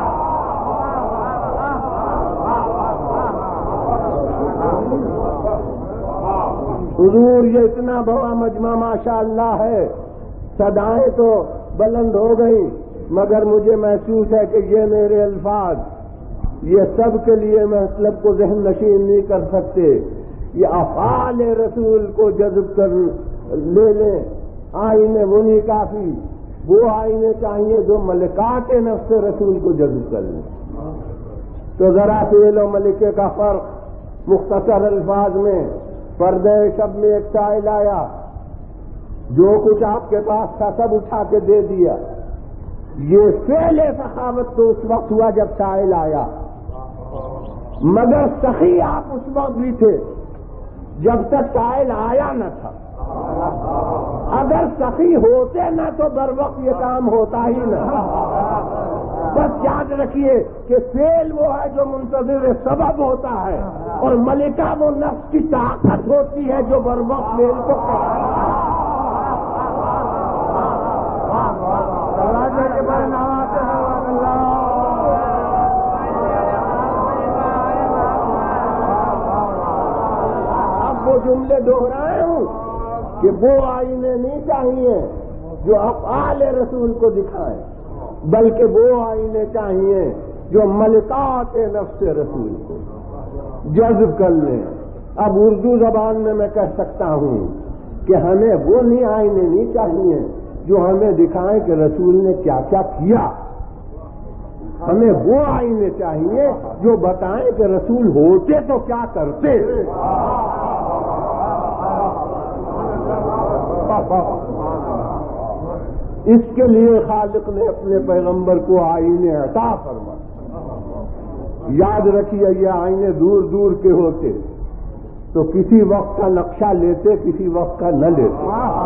حضور یہ اتنا بڑا مجمع ماشاءاللہ ہے، صدائیں تو بلند ہو گئی، مگر مجھے محسوس ہے کہ یہ میرے الفاظ یہ سب کے لیے مطلب کو ذہن نشین نہیں کر سکتے. یہ افعال رسول کو جذب کر لے لیں، آئینے وہ نہیں کافی، وہ آئینے چاہیے جو ملکات نفس رسول کو جذب کر لیں. تو ذرا فعل و ملکے کا فرق مختصر الفاظ میں، پردہ شب میں ایک سائل آیا، جو کچھ آپ کے پاس تھا سب اٹھا کے دے دیا۔ یہ فعل سخاوت تو اس وقت ہوا جب سائل آیا، مگر سخی آپ اس وقت بھی تھے جب تک سائل آیا نہ تھا۔ اگر سخی ہوتے نہ تو بر وقت یہ کام ہوتا ہی نہ۔ بس یاد رکھیے کہ فعل وہ ہے جو منتظر سبب ہوتا ہے، اور ملکہ وہ نفس کی طاقت ہوتی ہے جو بر وقت فعل کو اب وہ جملے دوہرائے ہوں کہ وہ آئینے نہیں چاہیے جو افعال رسول کو دکھائیں، بلکہ وہ آئینے چاہیے جو ملکات نفس رسول کو جذب کر لیں۔ اب اردو زبان میں میں کہہ سکتا ہوں کہ ہمیں وہ نہیں آئینے نہیں چاہیے جو ہمیں دکھائیں کہ رسول نے کیا کیا کیا، ہمیں وہ آئینے چاہیے جو بتائیں کہ رسول ہوتے تو کیا کرتے۔ اس کے لیے خالق نے اپنے پیغمبر کو آئینے عطا فرمائے۔ یاد رکھیے یہ آئینے دور دور کے ہوتے تو کسی وقت کا نقشہ لیتے، کسی وقت کا نہ لیتے۔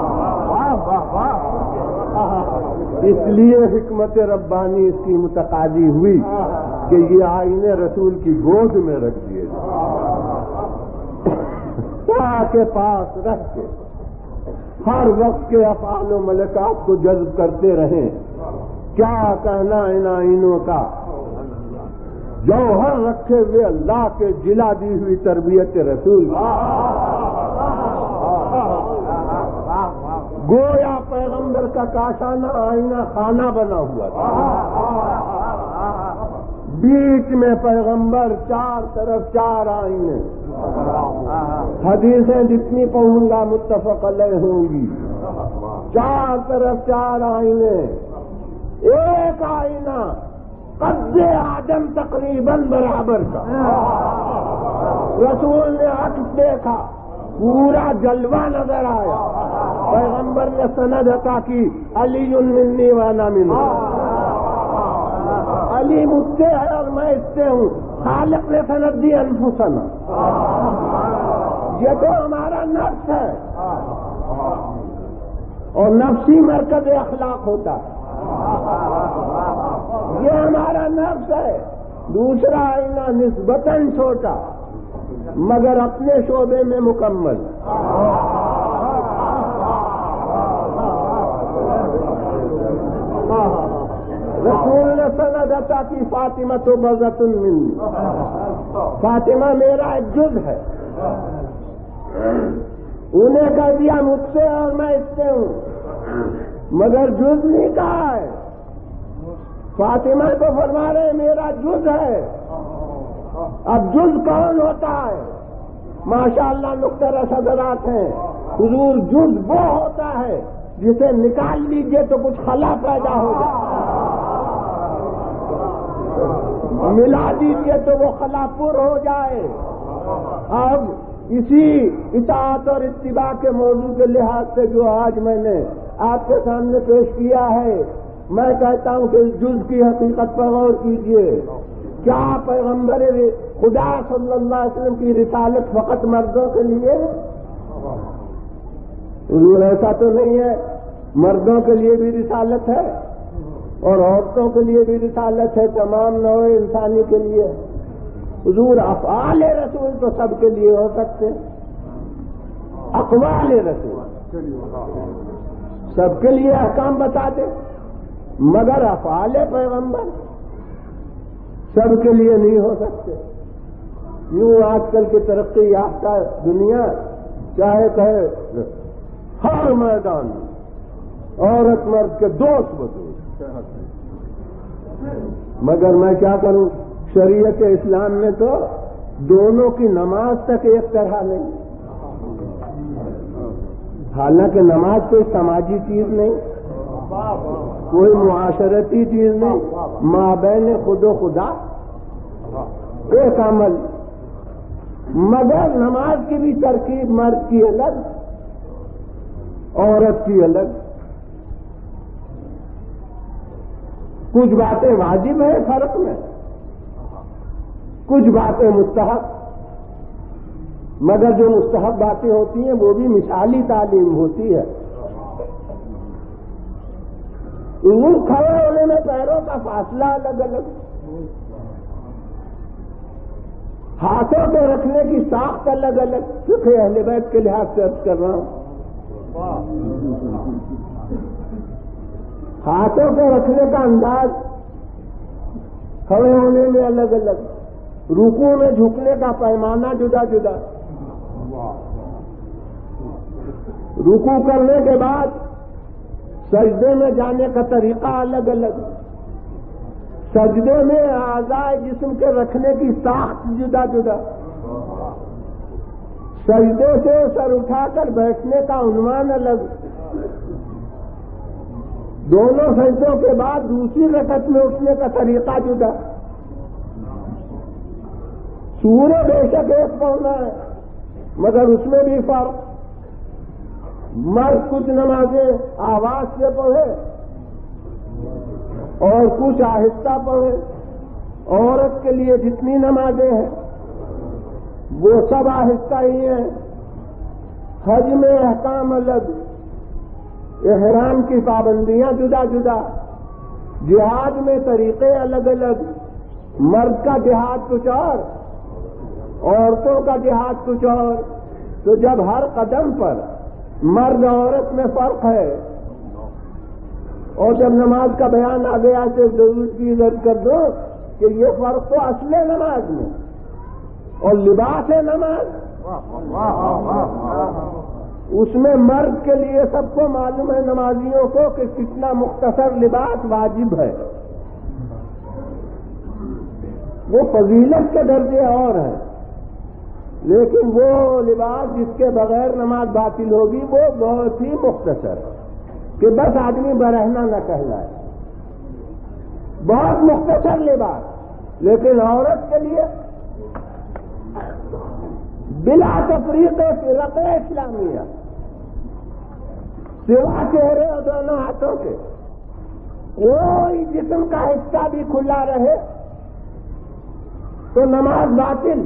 اس لیے حکمت ربانی اس کی متقاضی ہوئی کہ یہ آئینے رسول کی گود میں رکھ دیے کے پاس رکھ کے ہر وقت کے افعال و ملکات کو جذب کرتے رہیں۔ کیا کہنا ان آئینوں کا، جوہر رکھے ہوئے اللہ کے جلا دی ہوئی تربیت رسول، گویا پیغمبر کا کاشانہ آئینہ خانہ بنا ہوا تھا، بیچ میں پیغمبر، چار طرف چار آئینے۔ حدیثیں جتنی پڑھوں گا متفق علیہ ہوں گی، چار طرف چار آئینے، ایک آئینہ قد آدم تقریباً برابر کا۔ رسول نے عکس دیکھا، پورا جلوہ نظر آیا، پیغمبر نے سند عطا کی، علی منی وانا منہ، علی مجھ سے ہے اور میں اس سے ہوں۔ خالق نے سند دی انفسنا، یہ تو ہمارا نفس ہے، اور نفسی مرکز اخلاق ہوتا ہے، یہ ہمارا نفس ہے۔ دوسرا آئینہ نسبتاً چھوٹا مگر اپنے شعبے میں مکمل، رسول نے سند عطا کی، فاطمہ تو بضعۃ منی، فاطمہ میرا ایک جز ہے۔ انہیں کہہ دیا مجھ سے اور میں اس سے ہوں، مگر جز نہیں کہا ہے۔ فاطمہ کو فرما رہے میرا جز ہے۔ اب جز کون ہوتا ہے؟ ماشاءاللہ نقطہ رس حضرات ہیں، حضور جز وہ ہوتا ہے جسے نکال لیجئے تو کچھ خلا پیدا ہو جائے، ملا دیجئے تو وہ خلا پر ہو جائے۔ اب اسی اطاعت اور اتباع کے موضوع کے لحاظ سے جو آج میں نے آپ کے سامنے پیش کیا ہے، میں کہتا ہوں کہ جز کی حقیقت پر غور کیجئے۔ کیا پیغمبر خدا صلی اللہ علیہ وسلم کی رسالت فقط مردوں کے لیے؟ حضور ایسا تو نہیں ہے، مردوں کے لیے بھی رسالت ہے اور عورتوں کے لیے بھی رسالت ہے، تمام نوع انسانی کے لیے۔ حضور افعال رسول تو سب کے لیے ہو سکتے، اقوال رسول سب کے لیے احکام بتا دے، مگر افعال پیغمبر سب کے لیے نہیں ہو سکتے۔ یوں آج کل کی ترقی یافتہ دنیا چاہے کہے ہر میدان عورت مرد کے دوست بدوست، مگر میں کیا کروں، شریعت اسلام میں تو دونوں کی نماز تک ایک طرح نہیں، حالانکہ نماز کوئی سماجی چیز نہیں، کوئی معاشرتی چیز نہیں، مابین خود و خدا ایک عمل، مگر نماز کی بھی ترکیب مرد کی الگ عورت کی الگ. کچھ باتیں واجب ہیں فرق میں، کچھ باتیں مستحب، مگر جو مستحب باتیں ہوتی ہیں وہ بھی مثالی تعلیم ہوتی ہے. ان کھڑے ہونے میں پیروں کا فاصلہ الگ الگ، ہاتھوں کو رکھنے کی ساخت الگ الگ. فقہ اہل بیت کے لحاظ سے عرض کر رہا ہوں، ہاتھوں کو رکھنے کا انداز کھڑے ہونے میں الگ الگ، رکوع میں جھکنے کا پیمانہ جدا جدا، رکوع کرنے کے بعد سجدے میں جانے کا طریقہ الگ الگ، سجدے میں اعضاء جسم کے رکھنے کی ساخت جدا جدا، سجدے سے سر اٹھا کر بیٹھنے کا عنوان الگ، دونوں سجدوں کے بعد دوسری رکعت میں اٹھنے کا طریقہ جدا. سورہ بے شک ایک پڑھنا ہے مگر اس میں بھی فرق. مرد کچھ نمازیں آواز سے پڑھے اور کچھ آہستہ پڑھے. عورت کے لیے جتنی نمازیں ہیں وہ سب آہستہ ہی ہیں. حج میں احکام الگ، احرام کی پابندیاں جدا جدا، جہاد میں طریقے الگ الگ. مرد کا جہاد کچھ اور، عورتوں کا جہاد کچھ اور. تو جب ہر قدم پر مرد عورت میں فرق ہے، اور جب نماز کا بیان آ گیا تو ضرور کی عرض کر دو کہ یہ فرق تو اصل ہے نماز میں، اور لباس ہے نماز. اس میں مرد کے لیے سب کو معلوم ہے نمازیوں کو کہ کتنا مختصر لباس واجب ہے. وہ فضیلت کے درجے اور ہیں، لیکن وہ لباس جس کے بغیر نماز باطل ہوگی وہ بہت ہی مختصر کہ بس آدمی برہنہ نہ کہلائے. بہت مختصر لباس، لیکن عورت کے لیے بلا تفریق فرق اسلامیہ، سوا چہرے اور دونوں ہاتھوں کے کوئی جسم کا حصہ بھی کھلا رہے تو نماز باطل.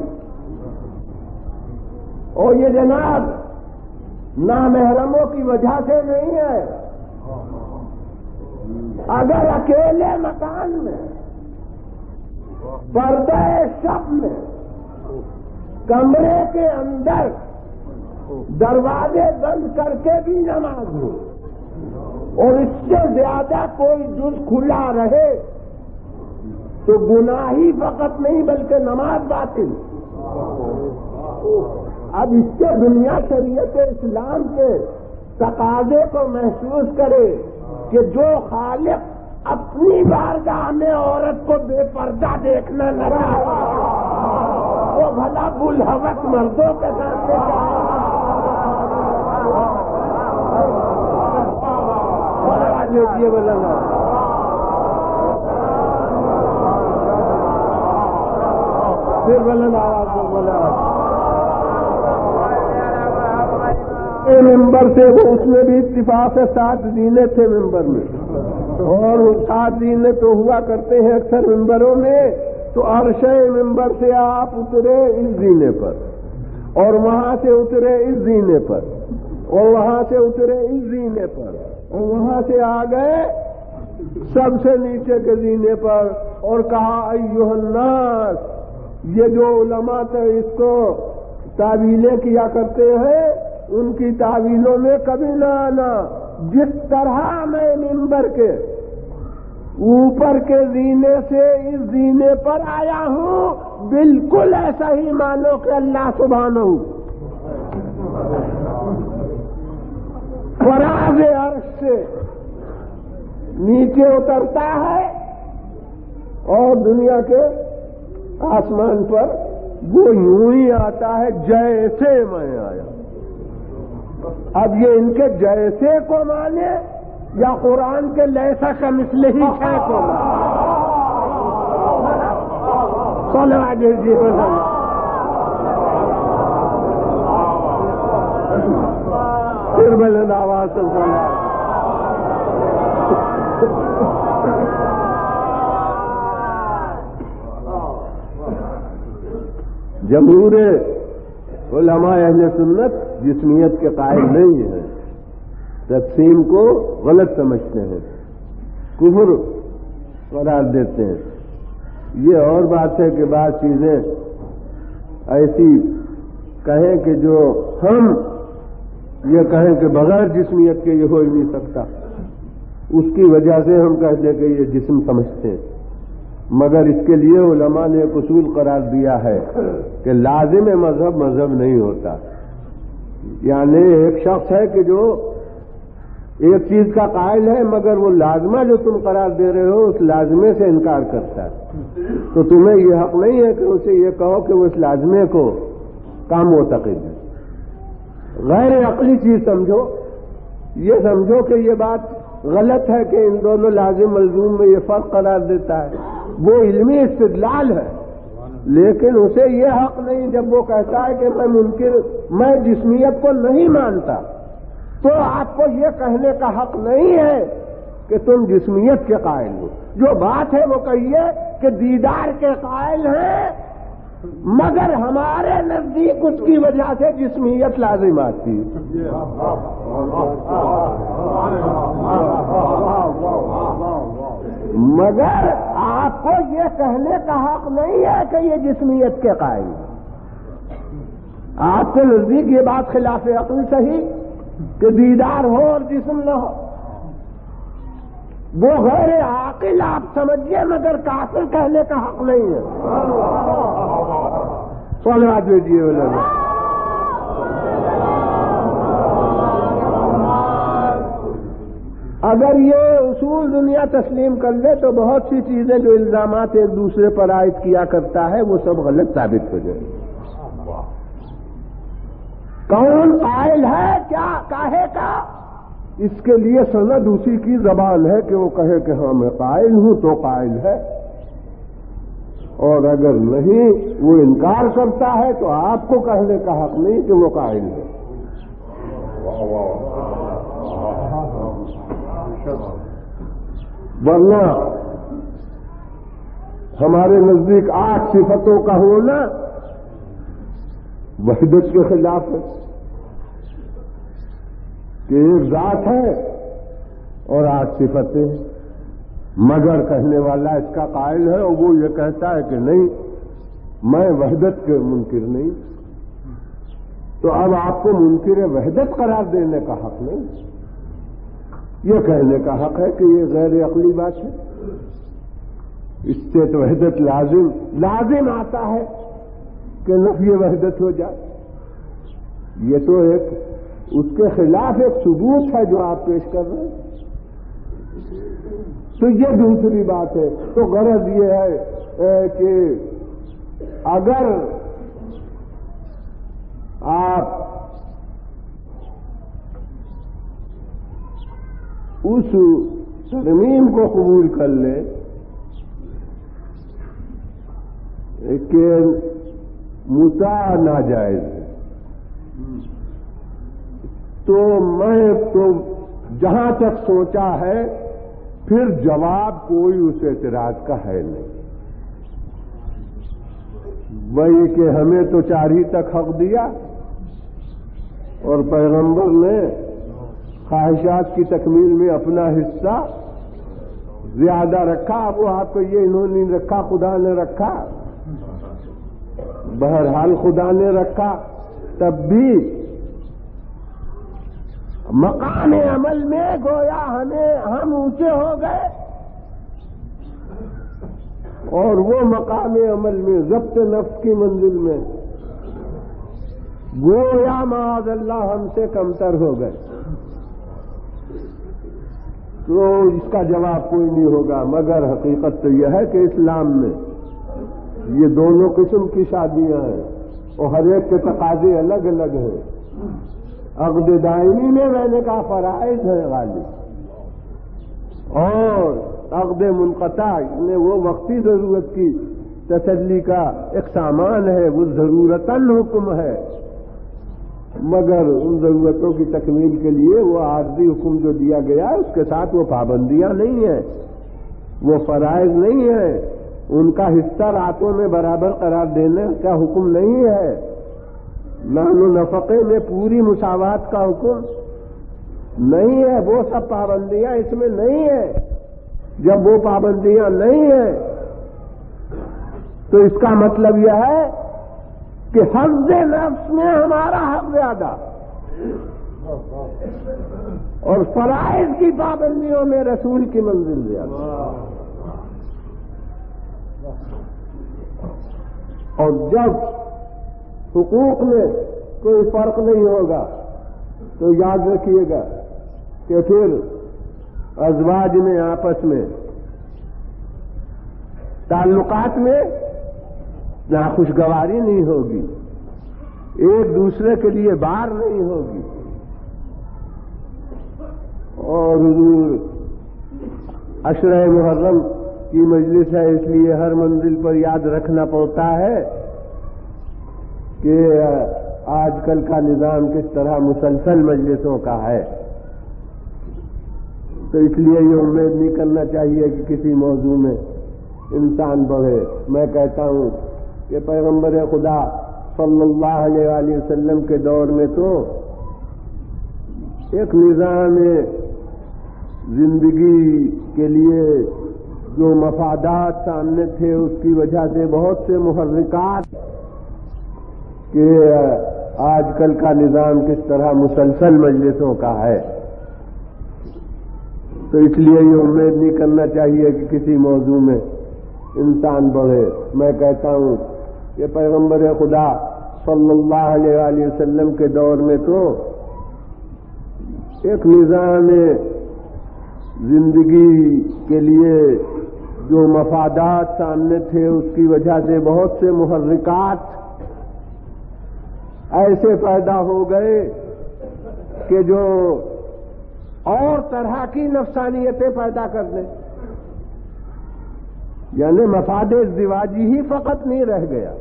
اور یہ جناب نامحرموں کی وجہ سے نہیں ہے. اگر اکیلے مکان میں پردہ شب میں کمرے کے اندر دروازے بند کر کے بھی نماز ہو اور اس سے زیادہ کوئی جز کھلا رہے تو گناہ ہی فقط نہیں بلکہ نماز باطل. اب اس سے دنیا شریعت اسلام کے تقاضے کو محسوس کرے کہ جو خالق اپنی بارگاہ میں عورت کو بے پردہ دیکھنا نہ رہا وہ بھلا بلحوث مردوں کے سامنے لیجیے بولنا پھر بلند آواز کو بولا ممبر سے وہ اس میں بھی اتفاق ہے سات زینے تھے ممبر میں، اور سات زینے تو ہوا کرتے ہیں اکثر ممبروں میں. تو عرش ممبر سے آپ اترے اس زینے پر، اور وہاں سے اترے اس زینے پر، اور وہاں سے اترے اس زینے پر، اور وہاں سے آ گئے سب سے نیچے کے زینے پر، اور کہا ایھا الناس. یہ جو علماء تھے اس کو تعویلیں کیا کرتے ہیں، ان کی تعویلوں میں کبھی نہ آنا. جس طرح میں منبر کے اوپر کے زینے سے اس زینے پر آیا ہوں بالکل ایسا ہی مانو کہ اللہ سبحانہ فراز عرش سے نیچے اترتا ہے اور دنیا کے آسمان پر وہ یوں ہی آتا ہے جیسے میں آیا. اب یہ ان کے جیسے کو مانے یا قرآن کے لیسا کا مثل ہی ہے کو مانے. صلوات بھیجیے پھر بلند آواز سے صلوات. جمہور علماء اہل سنت جسمیت کے قائل نہیں ہیں، تقسیم کو غلط سمجھتے ہیں، کفر قرار دیتے ہیں. یہ اور بات ہے کہ بعض چیزیں ایسی کہیں کہ جو ہم یہ کہیں کہ بغیر جسمیت کے یہ ہو ہی نہیں سکتا، اس کی وجہ سے ہم کہتے ہیں کہ یہ جسم سمجھتے ہیں. مگر اس کے لیے علماء نے ایک اصول قرار دیا ہے کہ لازم مذہب مذہب نہیں ہوتا. یعنی ایک شخص ہے کہ جو ایک چیز کا قائل ہے مگر وہ لازمہ جو تم قرار دے رہے ہو اس لازمے سے انکار کرتا ہے، تو تمہیں یہ حق نہیں ہے کہ اسے یہ کہو کہ وہ اس لازمے کو کام معتقد ہے. غیر عقلی چیز سمجھو، یہ سمجھو کہ یہ بات غلط ہے کہ ان دونوں لازم ملزوم میں یہ فرق قرار دیتا ہے، وہ علمی استدلال ہے. لیکن اسے یہ حق نہیں جب وہ کہتا ہے کہ میں منکر میں جسمیت کو نہیں مانتا، تو آپ کو یہ کہنے کا حق نہیں ہے کہ تم جسمیت کے قائل ہو. جو بات ہے وہ کہیے کہ دیدار کے قائل ہیں مگر ہمارے نزدیک اس کی وجہ سے جسمیت لازم آتی ہے. مگر آپ کو یہ کہنے کا حق نہیں ہے کہ یہ جسمیت کے قائل ہیں. آپ کے نزدیک یہ بات خلاف عقل صحیح کہ دیدار ہو اور جسم نہ ہو، وہ غیر عاقل آپ سمجھیے مگر کافر کہنے کا حق نہیں ہے. صلوات بھیجیے علماء. اگر یہ اصول دنیا تسلیم کر لے تو بہت سی چیزیں جو الزامات ایک دوسرے پر عائد کیا کرتا ہے وہ سب غلط ثابت ہو جائے. کون قائل ہے کیا کاہے کا، اس کے لیے سند اسی کی زبان ہے کہ وہ کہے کہ ہاں میں قائل ہوں تو قائل ہے، اور اگر نہیں وہ انکار کرتا ہے تو آپ کو کہنے کا حق نہیں کہ وہ قائل ہے. ورنہ ہمارے نزدیک آٹھ صفتوں کا ہونا وحدت کے خلاف ہے کہ ایک ذات ہے اور آٹھ صفتیں ہیں، مگر کہنے والا اس کا قائل ہے اور وہ یہ کہتا ہے کہ نہیں میں وحدت کے منکر نہیں. تو اب آپ کو منکر وحدت قرار دینے کا حق نہیں، یہ کہنے کا حق ہے کہ یہ غیر عقلی بات ہے. اس سے تو وحدت لازم لازم آتا ہے کہ نفی وحدت ہو جائے. یہ تو ایک اس کے خلاف ایک ثبوت ہے جو آپ پیش کر رہے ہیں. تو یہ دوسری بات ہے. تو غرض یہ ہے کہ اگر آپ اس ترمیم کو قبول کر لیں کہ متاع ناجائز ہے، تو میں تو جہاں تک سوچا ہے پھر جواب کوئی اس اعتراض کا ہے نہیں. وہی کہ ہمیں تو چار ہی تک حق دیا اور پیغمبر نے خواہشات کی تکمیل میں اپنا حصہ زیادہ رکھا. وہ آپ کو یہ انہوں نے رکھا، خدا نے رکھا، بہرحال خدا نے رکھا، تب بھی مقام عمل میں گویا ہمیں ہم اونچے ہو گئے، اور وہ مقام عمل میں ضبط نفس کی منزل میں گویا معاذ اللہ ہم سے کمتر ہو گئے. تو اس کا جواب کوئی نہیں ہوگا. مگر حقیقت تو یہ ہے کہ اسلام میں یہ دونوں قسم کی شادیاں ہیں اور ہر ایک کے تقاضے الگ الگ ہیں. عقد دائمی میں میں نے کہا فرائض ہے غالب، اور عقد منقطع نے وہ وقتی ضرورت کی تسلی کا ایک سامان ہے، وہ ضرورتاً حکم ہے، مگر ان ضرورتوں کی تکمیل کے لیے وہ عارضی حکم جو دیا گیا ہے اس کے ساتھ وہ پابندیاں نہیں ہیں، وہ فرائض نہیں ہیں، ان کا حصہ راتوں میں برابر قرار دینے کا حکم نہیں ہے، نحن و نفقے میں پوری مساوات کا حکم نہیں ہے، وہ سب پابندیاں اس میں نہیں ہیں۔ جب وہ پابندیاں نہیں ہیں تو اس کا مطلب یہ ہے کہ حظ نفس میں ہمارا حق زیادہ اور فرائض کی پابندیوں میں رسول کی منزل زیادہ۔ اور جب حقوق میں کوئی فرق نہیں ہوگا تو یاد رکھیے گا کہ پھر ازواج میں آپس میں تعلقات میں ناخوشگواری نہیں ہوگی، ایک دوسرے کے لیے بار نہیں ہوگی، اور حضور عشرہ محرم کی مجلس ہے اس لیے ہر منزل پر یاد رکھنا پڑتا ہے کہ آج کل کا نظام کس طرح مسلسل مجلسوں کا ہے، تو اس لیے یہ امید نہیں کرنا چاہیے کہ کسی موضوع میں انسان بڑھے۔ میں کہتا ہوں کہ پیغمبر خدا صلی اللہ علیہ وآلہ وسلم کے دور میں تو ایک نظام زندگی کے لیے جو مفادات سامنے تھے اس کی وجہ سے بہت سے محرکات کہ آج کل کا نظام کس طرح مسلسل مجلسوں کا ہے، تو اس لیے یہ امید نہیں کرنا چاہیے کہ کسی موضوع میں انسان بڑھے۔ میں کہتا ہوں کہ پیغمبر خدا صلی اللہ علیہ وآلہ وسلم کے دور میں تو ایک نظام زندگی کے لیے جو مفادات سامنے تھے اس کی وجہ سے بہت سے محرکات ایسے پیدا ہو گئے کہ جو اور طرح کی نفسانیتیں پیدا کر دیں، یعنی مفاد ازدواجی ہی فقط نہیں رہ گیا،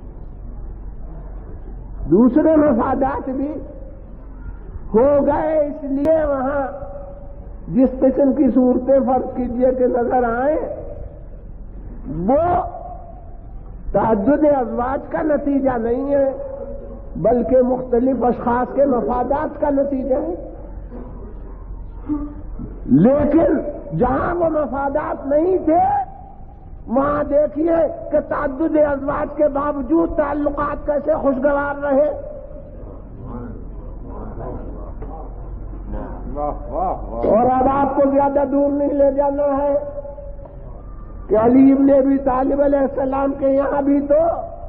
دوسرے مفادات بھی ہو گئے۔ اس لیے وہاں جس قسم کی صورتیں فرض کیجئے کہ نظر آئیں وہ تعدد ازواج کا نتیجہ نہیں ہے بلکہ مختلف اشخاص کے مفادات کا نتیجہ ہے۔ لیکن جہاں وہ مفادات نہیں تھے وہاں دیکھیے کہ تعدد ازواج کے باوجود تعلقات کیسے خوشگوار رہے۔ اور اب آپ کو زیادہ دور نہیں لے جانا ہے کہ علی ابن ابی طالب علیہ السلام کے یہاں بھی تو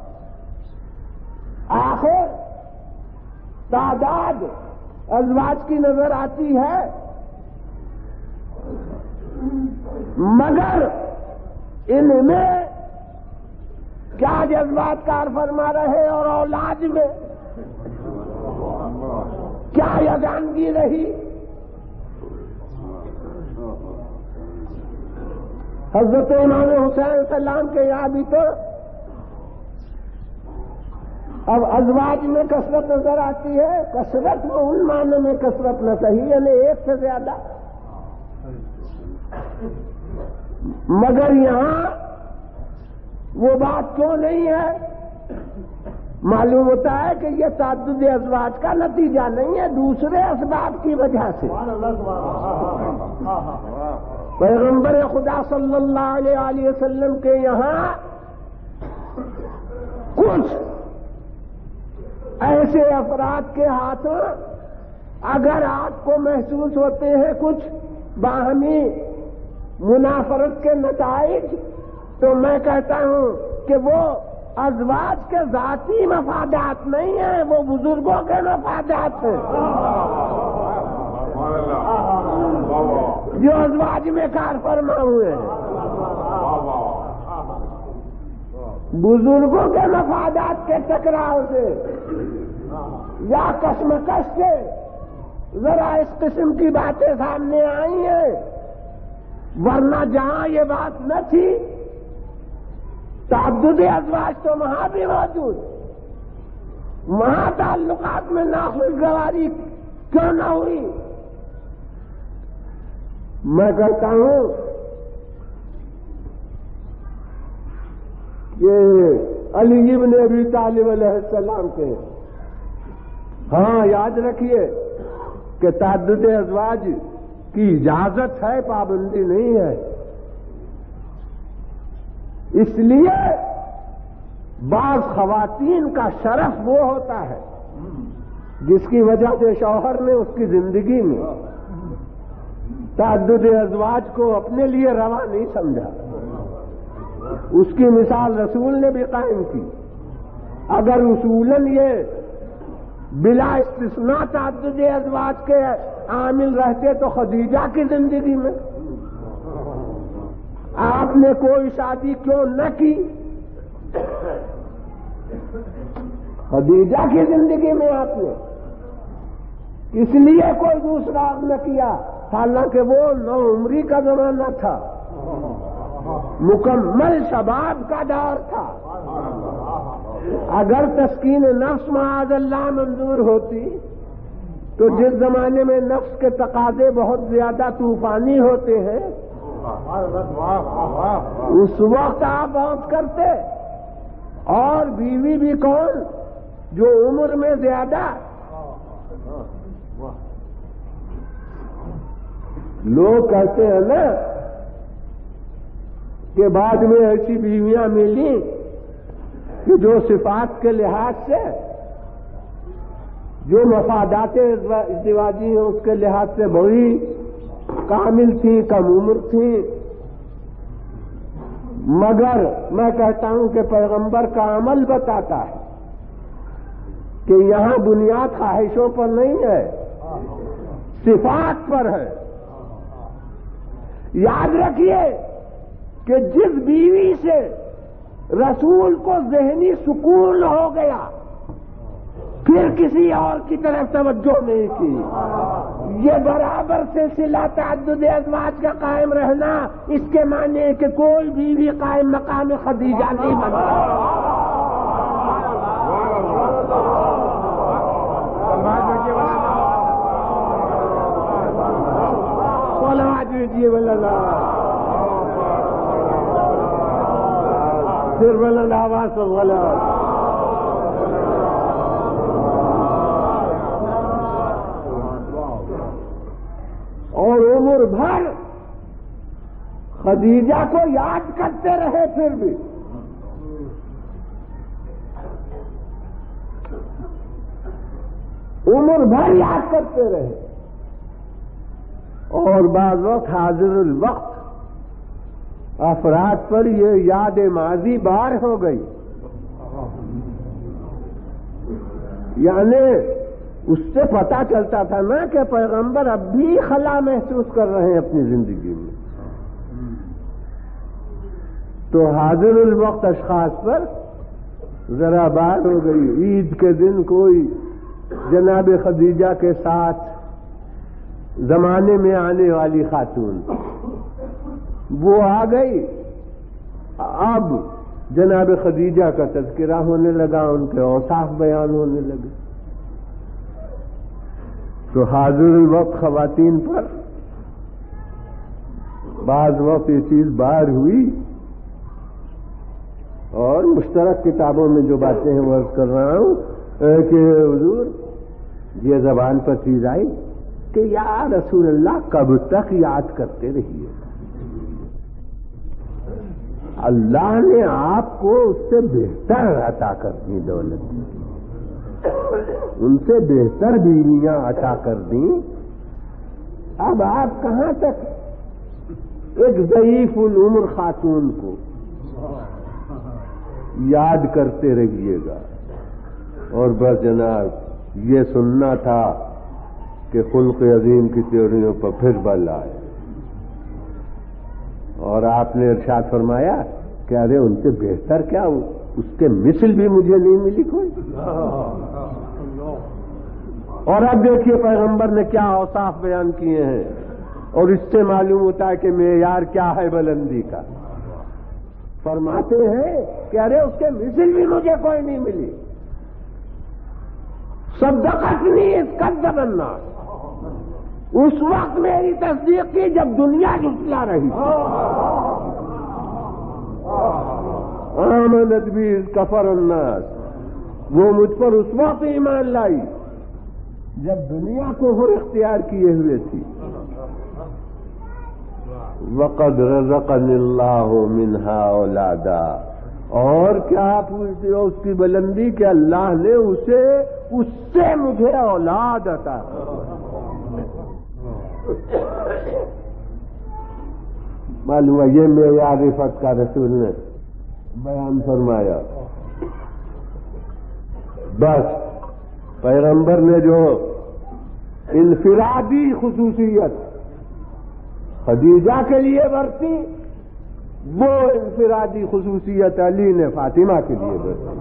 آخر تعداد ازواج کی نظر آتی ہے، مگر ان میں کیا جذبات کار فرما رہے اور اولاد میں کیا یگانگی رہی۔ حضرت امام حسین السلام کے یہاں بھی تو اب ازواج میں کثرت نظر آتی ہے، کثرت میں ان معنی میں کثرت نہ صحیح یعنی ایک سے زیادہ، مگر یہاں وہ بات کیوں نہیں ہے؟ معلوم ہوتا ہے کہ یہ تعدد ازواج کا نتیجہ نہیں ہے، دوسرے اسباب کی وجہ سے۔ پیغمبر خدا صلی اللہ علیہ وآلہ وسلم کے یہاں کچھ ایسے افراد کے ہاتھوں اگر آپ کو محسوس ہوتے ہیں کچھ باہمی منافرت کے نتائج، تو میں کہتا ہوں کہ وہ ازواج کے ذاتی مفادات نہیں ہیں، وہ بزرگوں کے مفادات ہیں جو ازواج میں کار فرما ہوئے ہیں۔ بزرگوں کے مفادات کے ٹکراؤ سے یا کشمکش سے ذرا اس قسم کی باتیں سامنے آئی ہیں، ورنہ جہاں یہ بات نہ تھی تعدد ازواج تو وہاں بھی موجود، وہاں تعلقات میں ناخوشگواری کیوں نہ ہوئی؟ میں کہتا ہوں کہ علی بن ابی طالب علیہ السلام کے ہاں یاد رکھیے کہ تعدد ازواج کی اجازت ہے، پابندی نہیں ہے۔ اس لیے بعض خواتین کا شرف وہ ہوتا ہے جس کی وجہ سے شوہر نے اس کی زندگی میں تعدد ازواج کو اپنے لیے روا نہیں سمجھا۔ اس کی مثال رسول نے بھی قائم کی۔ اگر اصولاً یہ بلا استثناء تعدد ازواج کے عامل رہتے تو خدیجہ کی زندگی میں آپ نے کوئی شادی کیوں نہ کی؟ خدیجہ کی زندگی میں آپ نے اس لیے کوئی دوسرا نہ کیا، حالانکہ وہ نو عمری کا زمانہ تھا، مکمل شباب کا دور تھا۔ اگر تسکین نفس معاذ اللہ منظور ہوتی تو جس زمانے میں نفس کے تقاضے بہت زیادہ طوفانی ہوتے ہیں اس وقت آپ بہت کرتے، اور بیوی بھی کون جو عمر میں زیادہ۔ لوگ کہتے ہیں نا کہ بعد میں ایسی بیویاں ملی کہ جو صفات کے لحاظ سے، جو مفادات ازدواجی ہیں اس کے لحاظ سے بڑی کامل تھی، کم عمر تھی، مگر میں کہتا ہوں کہ پیغمبر کا عمل بتاتا ہے کہ یہاں بنیاد خواہشوں پر نہیں ہے، صفات پر ہے۔ یاد رکھیے کہ جس بیوی سے رسول کو ذہنی سکون ہو گیا پھر کسی اور کی طرف توجہ نہیں کی، یہ برابر سے سلسلہ تعدد ازواج کا قائم رہنا اس کے معنی ہے کہ کوئی بیوی قائم مقام خدیجہ نہیں بنتا۔ پھر بلند آواز سے غلط اور عمر بھر خدیجہ کو یاد کرتے رہے، پھر بھی عمر بھر یاد کرتے رہے، اور بعض وقت حاضر الوقت افراد پر یہ یاد ماضی بار ہو گئی، یعنی اس سے پتہ چلتا تھا نا کہ پیغمبر اب بھی خلا محسوس کر رہے ہیں اپنی زندگی میں، تو حاضر الوقت اشخاص پر ذرا بار ہو گئی۔ عید کے دن کوئی جناب خدیجہ کے ساتھ زمانے میں آنے والی خاتون وہ آ گئی، اب جناب خدیجہ کا تذکرہ ہونے لگا، ان کے اوصاف بیان ہونے لگے، تو حاضر الوقت خواتین پر بعض وقت یہ چیز بار ہوئی، اور مشترک کتابوں میں جو باتیں ہیں وہ عرض کر رہا ہوں کہ حضور یہ زبان پر چیز آئی کہ یا رسول اللہ کب تک یاد کرتے رہیے، اللہ نے آپ کو اس سے بہتر عطا کر دی دولت، ان سے بہتر بیویاں عطا کر دیں، اب آپ کہاں تک ایک ضعیف العمر خاتون کو یاد کرتے رہیے گا؟ اور بس جناب یہ سننا تھا کہ خلق عظیم کی تیوریوں پر پھر بل آئے، اور آپ نے ارشاد فرمایا کہ ارے ان سے بہتر کیا، اس کے مثل بھی مجھے نہیں ملی کوئی۔ اور اب دیکھیے پیغمبر نے کیا اوصاف بیان کیے ہیں، اور اس سے معلوم ہوتا ہے کہ معیار کیا ہے بلندی کا۔ فرماتے ہیں کہ ارے اس کے مثل بھی مجھے کوئی نہیں ملی. صدقتنی اذ کذب الناس، اس وقت میری تصدیق کی جب دنیا جھٹلا رہی. آمنت بھی اذ کفر الناس، وہ مجھ پر اس وقت ایمان لائی جب دنیا کو کفر اختیار کیے ہوئے تھی. وقد رزقنی اللہ منہا اولادا، اور کیا پوچھتے ہو اس کی بلندی کہ اللہ نے اسے اس سے مجھے اولاد عطا کی. معلوم ہے یہ معیار رفعت کا رسول نے بیان فرمایا. بس پیغمبر نے جو انفرادی خصوصیت خدیجہ کے لیے برتی، وہ انفرادی خصوصیت علی نے فاطمہ کے لیے برتی.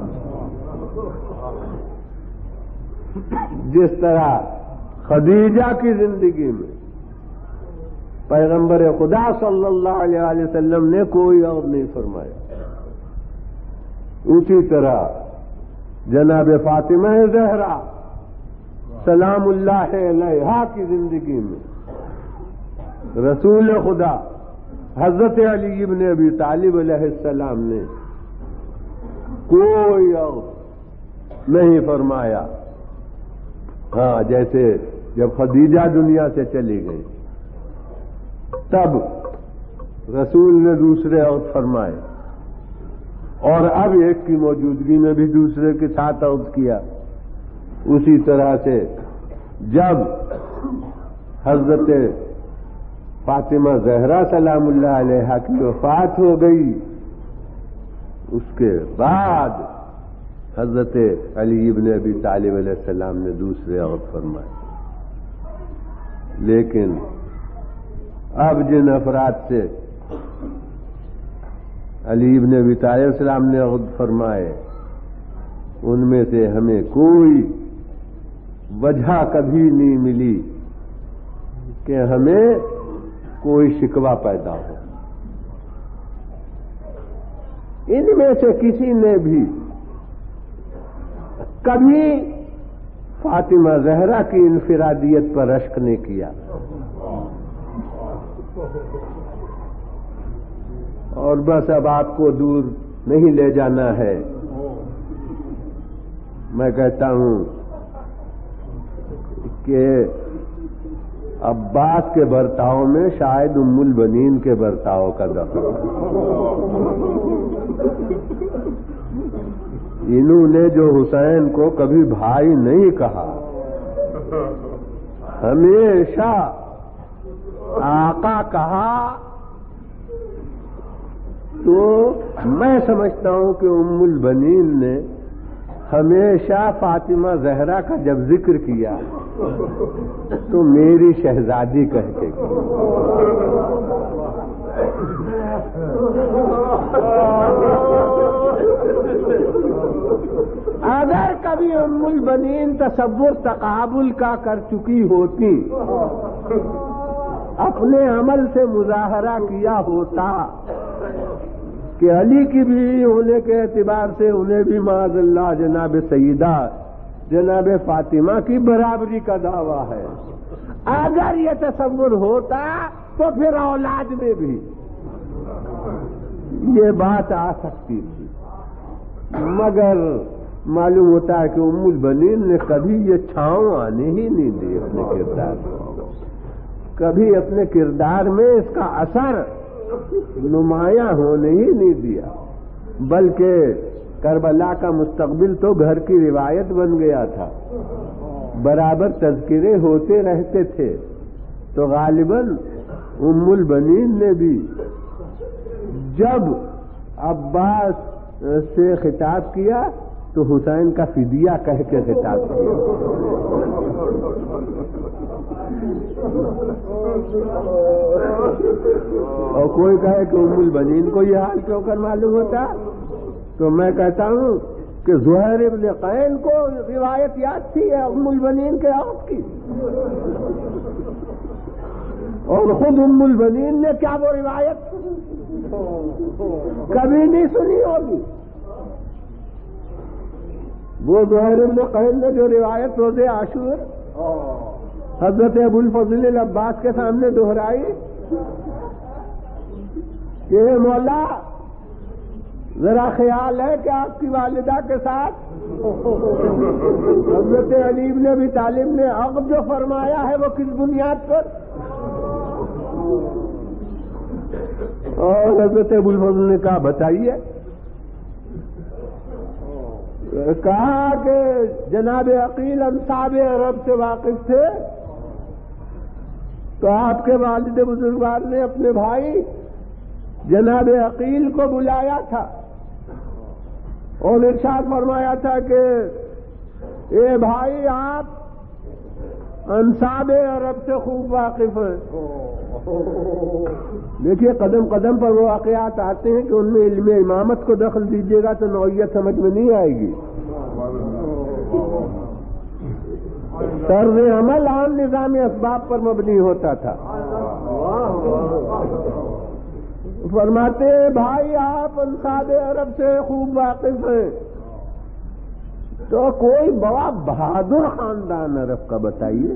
جس طرح خدیجہ کی زندگی میں پیغمبر خدا صلی اللہ علیہ وسلم نے کوئی اور نہیں فرمایا، اسی طرح جناب فاطمہ زہرا سلام اللہ علیہا کی زندگی میں رسول خدا حضرت علی ابن ابی طالب علیہ السلام نے کوئی اور نہیں فرمایا. ہاں جیسے جب خدیجہ دنیا سے چلی گئی تب رسول نے دوسرے اور فرمائے، اور اب ایک کی موجودگی میں بھی دوسرے کے ساتھ عہد کیا. اسی طرح سے جب حضرت فاطمہ زہرا سلام اللہ علیہا کی وفات ہو گئی، اس کے بعد حضرت علی ابن ابی طالب علیہ السلام نے دوسرے عہد فرمائے. لیکن اب جن افراد سے علی ابن ابی طالب علیہ السلام نے عہد فرمائے، ان میں سے ہمیں کوئی وجہ کبھی نہیں ملی کہ ہمیں کوئی شکوہ پیدا ہو. ان میں سے کسی نے بھی کبھی فاطمہ زہرا کی انفرادیت پر رشک نہیں کیا. اور بس اب آپ کو دور نہیں لے جانا ہے، میں کہتا ہوں کہ عباس کے برتاؤ میں شاید ام البنین کے برتاؤ کا دخل ہے. انہوں نے جو حسین کو کبھی بھائی نہیں کہا، ہمیشہ آقا کہا، تو میں سمجھتا ہوں کہ ام البنین نے ہمیشہ فاطمہ زہرا کا جب ذکر کیا تو میری شہزادی کہہ کے اگر کبھی ام البنین تصور تقابل کا کر چکی ہوتی، اپنے عمل سے مظاہرہ کیا ہوتا کہ علی کی بیوی ہونے کے اعتبار سے انہیں بھی معاذ اللہ جناب سیدہ جناب فاطمہ کی برابری کا دعویٰ ہے، اگر یہ تصور ہوتا تو پھر اولاد میں بھی یہ بات آ سکتی تھی. مگر معلوم ہوتا ہے کہ ام البنین نے کبھی یہ چھاؤں آنے ہی نہیں دی اپنے کردار میں، کبھی اپنے کردار میں اس کا اثر نمایاں ہونے ہی نہیں دیا، بلکہ کربلا کا مستقبل تو گھر کی روایت بن گیا تھا، برابر تذکرے ہوتے رہتے تھے. تو غالباً ام البنین نے بھی جب عباس سے خطاب کیا تو حسین کا فدیہ کہہ کے خطاب کیا. اور کوئی کہے کہ ام البنین کو یہ حال کیوں کر معلوم ہوتا، تو میں کہتا ہوں کہ زہیر ابن قین کو روایت یاد تھی ام البنین کے عہد کی، اور خود ام البنین نے کیا وہ روایت کبھی نہیں سنی ہوگی. وہ زہیر بن قیس نے جو روایت روزے عاشور حضرت ابو الفضل العباس کے سامنے دہرائی کہ مولا ذرا خیال ہے کہ آپ کی والدہ کے ساتھ حضرت علی بن ابی طالب نے عقد جو فرمایا ہے وہ کس بنیاد پر؟ اور حضرت ابو الفضل نے کہا بتائیے. کہا کہ جناب عقیل انصاب عرب سے واقف تھے تو آپ کے والد بزرگوار نے اپنے بھائی جناب عقیل کو بلایا تھا اور ارشاد فرمایا تھا کہ اے بھائی آپ انصاب عرب سے خوب واقف ہیں. دیکھیے قدم قدم پر وہ واقعات آتے ہیں کہ ان میں علم امامت کو دخل دیجیے گا تو نوعیت سمجھ میں نہیں آئے گی. طرز عمل عام نظام اسباب پر مبنی ہوتا تھا. فرماتے ہیں بھائی آپ انصاب عرب سے خوب واقف ہیں تو کوئی بڑا بہادر خاندان عرب کا بتائیے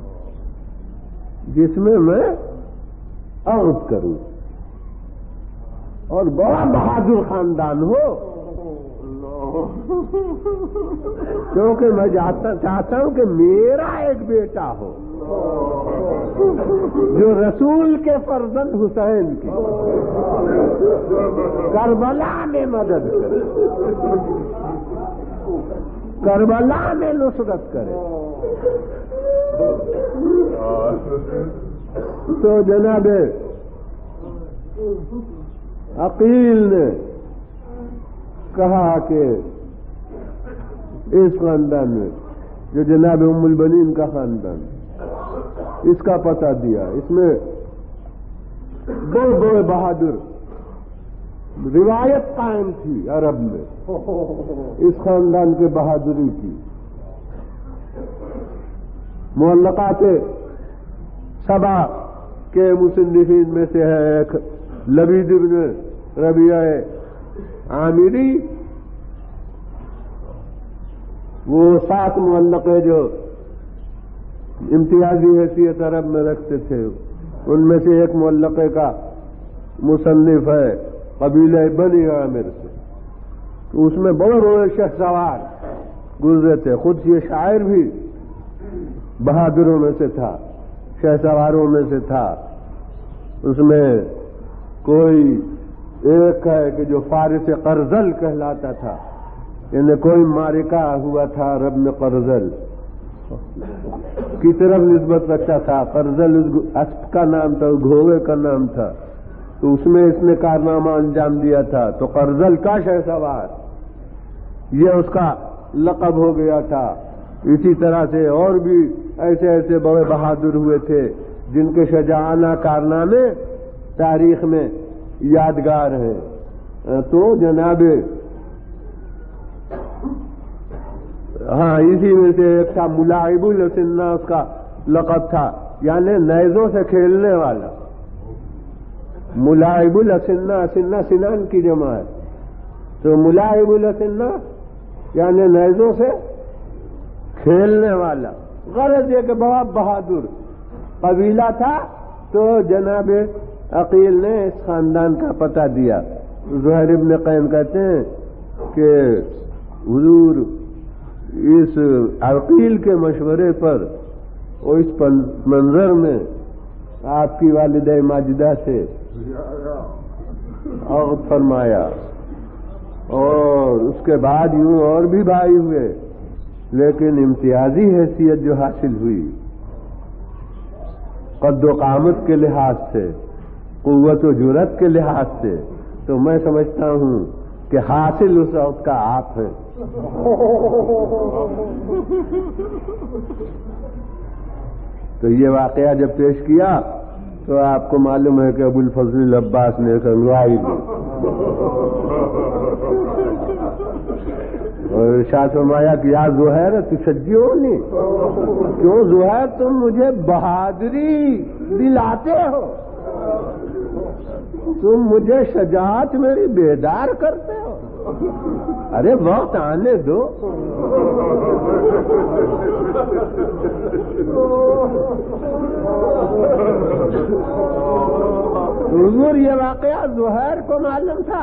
جس میں میں عقد کروں اور بڑا بہادر خاندان ہو. کیونکہ میں چاہتا ہوں کہ میرا ایک بیٹا ہو جو رسول کے فرزند حسین کی کربلا میں مدد کرے, کربلا میں نصرت کرے. تو جناب عقیل نے کہا کہ اس خاندان میں جو جناب ام البنین کا خاندان اس کا پتہ دیا, اس میں بڑے بڑے بہادر روایت قائم تھی عرب میں اس خاندان کے بہادری کی. معلقات سبا کے مصنفین میں سے ہے ایک لبید بن ربیعہ عامری. وہ سات معلقے جو امتیازی حیثیت عرب میں رکھتے تھے ان میں سے ایک معلقے کا مصنف ہے قبیلہ بنی عامر سے. تو اس میں بڑے بڑے شہسوار گزرے تھے. خود یہ شاعر بھی بہادروں میں سے تھا, شہسواروں میں سے تھا. اس میں کوئی ایک ہے کہ جو فارس قرزل کہلاتا تھا, یعنی کوئی معرکہ ہوا تھا عرب میں قرزل کی طرف نسبت رکھتا تھا. قرزل اسب کا نام تھا, گھوڑے کا نام تھا, تو اس میں اس نے کارنامہ انجام دیا تھا. تو قرزل کا شہسوار یہ اس کا لقب ہو گیا تھا. اسی طرح سے اور بھی ایسے ایسے بڑے بہادر ہوئے تھے جن کے شجاعانہ کارنامے تاریخ میں یادگار ہیں. تو جناب ہاں اسی میں سے ایک تھا ملاعب الاسنہ, اس کا لقب تھا, یعنی نیزوں سے کھیلنے والا. ملاعب الاسنہ, اسنہ سنان کی جمع ہے, تو ملاعب الاسنہ یعنی نیزوں سے کھیلنے والا. غرض یہ کہ بڑا بہادر قبیلہ تھا. تو جناب عقیل نے اس خاندان کا پتہ دیا. زہیر بن قیس کہتے ہیں کہ حضور اس عقیل کے مشورے پر اور اس منظر میں آپ کی والدہ ماجدہ سے عقد فرمایا, اور اس کے بعد یوں اور بھی بھائی ہوئے, لیکن امتیازی حیثیت جو حاصل ہوئی قد و قامت کے لحاظ سے, قوت و جرت کے لحاظ سے, تو میں سمجھتا ہوں کہ حاصل اس وقت کا آپ ہے. تو یہ واقعہ جب پیش کیا تو آپ کو معلوم ہے کہ ابو الفضل العباس نے سنوائی دی اور ارشاد فرمایا کہ یا زہیر تشجعونی, کیوں زہیر تم مجھے بہادری دلاتے ہو. تم مجھے شجاعت میری بیدار کرتے ہو؟ ارے وقت آنے دو. حضور یہ واقعہ زہیر کو معلوم تھا.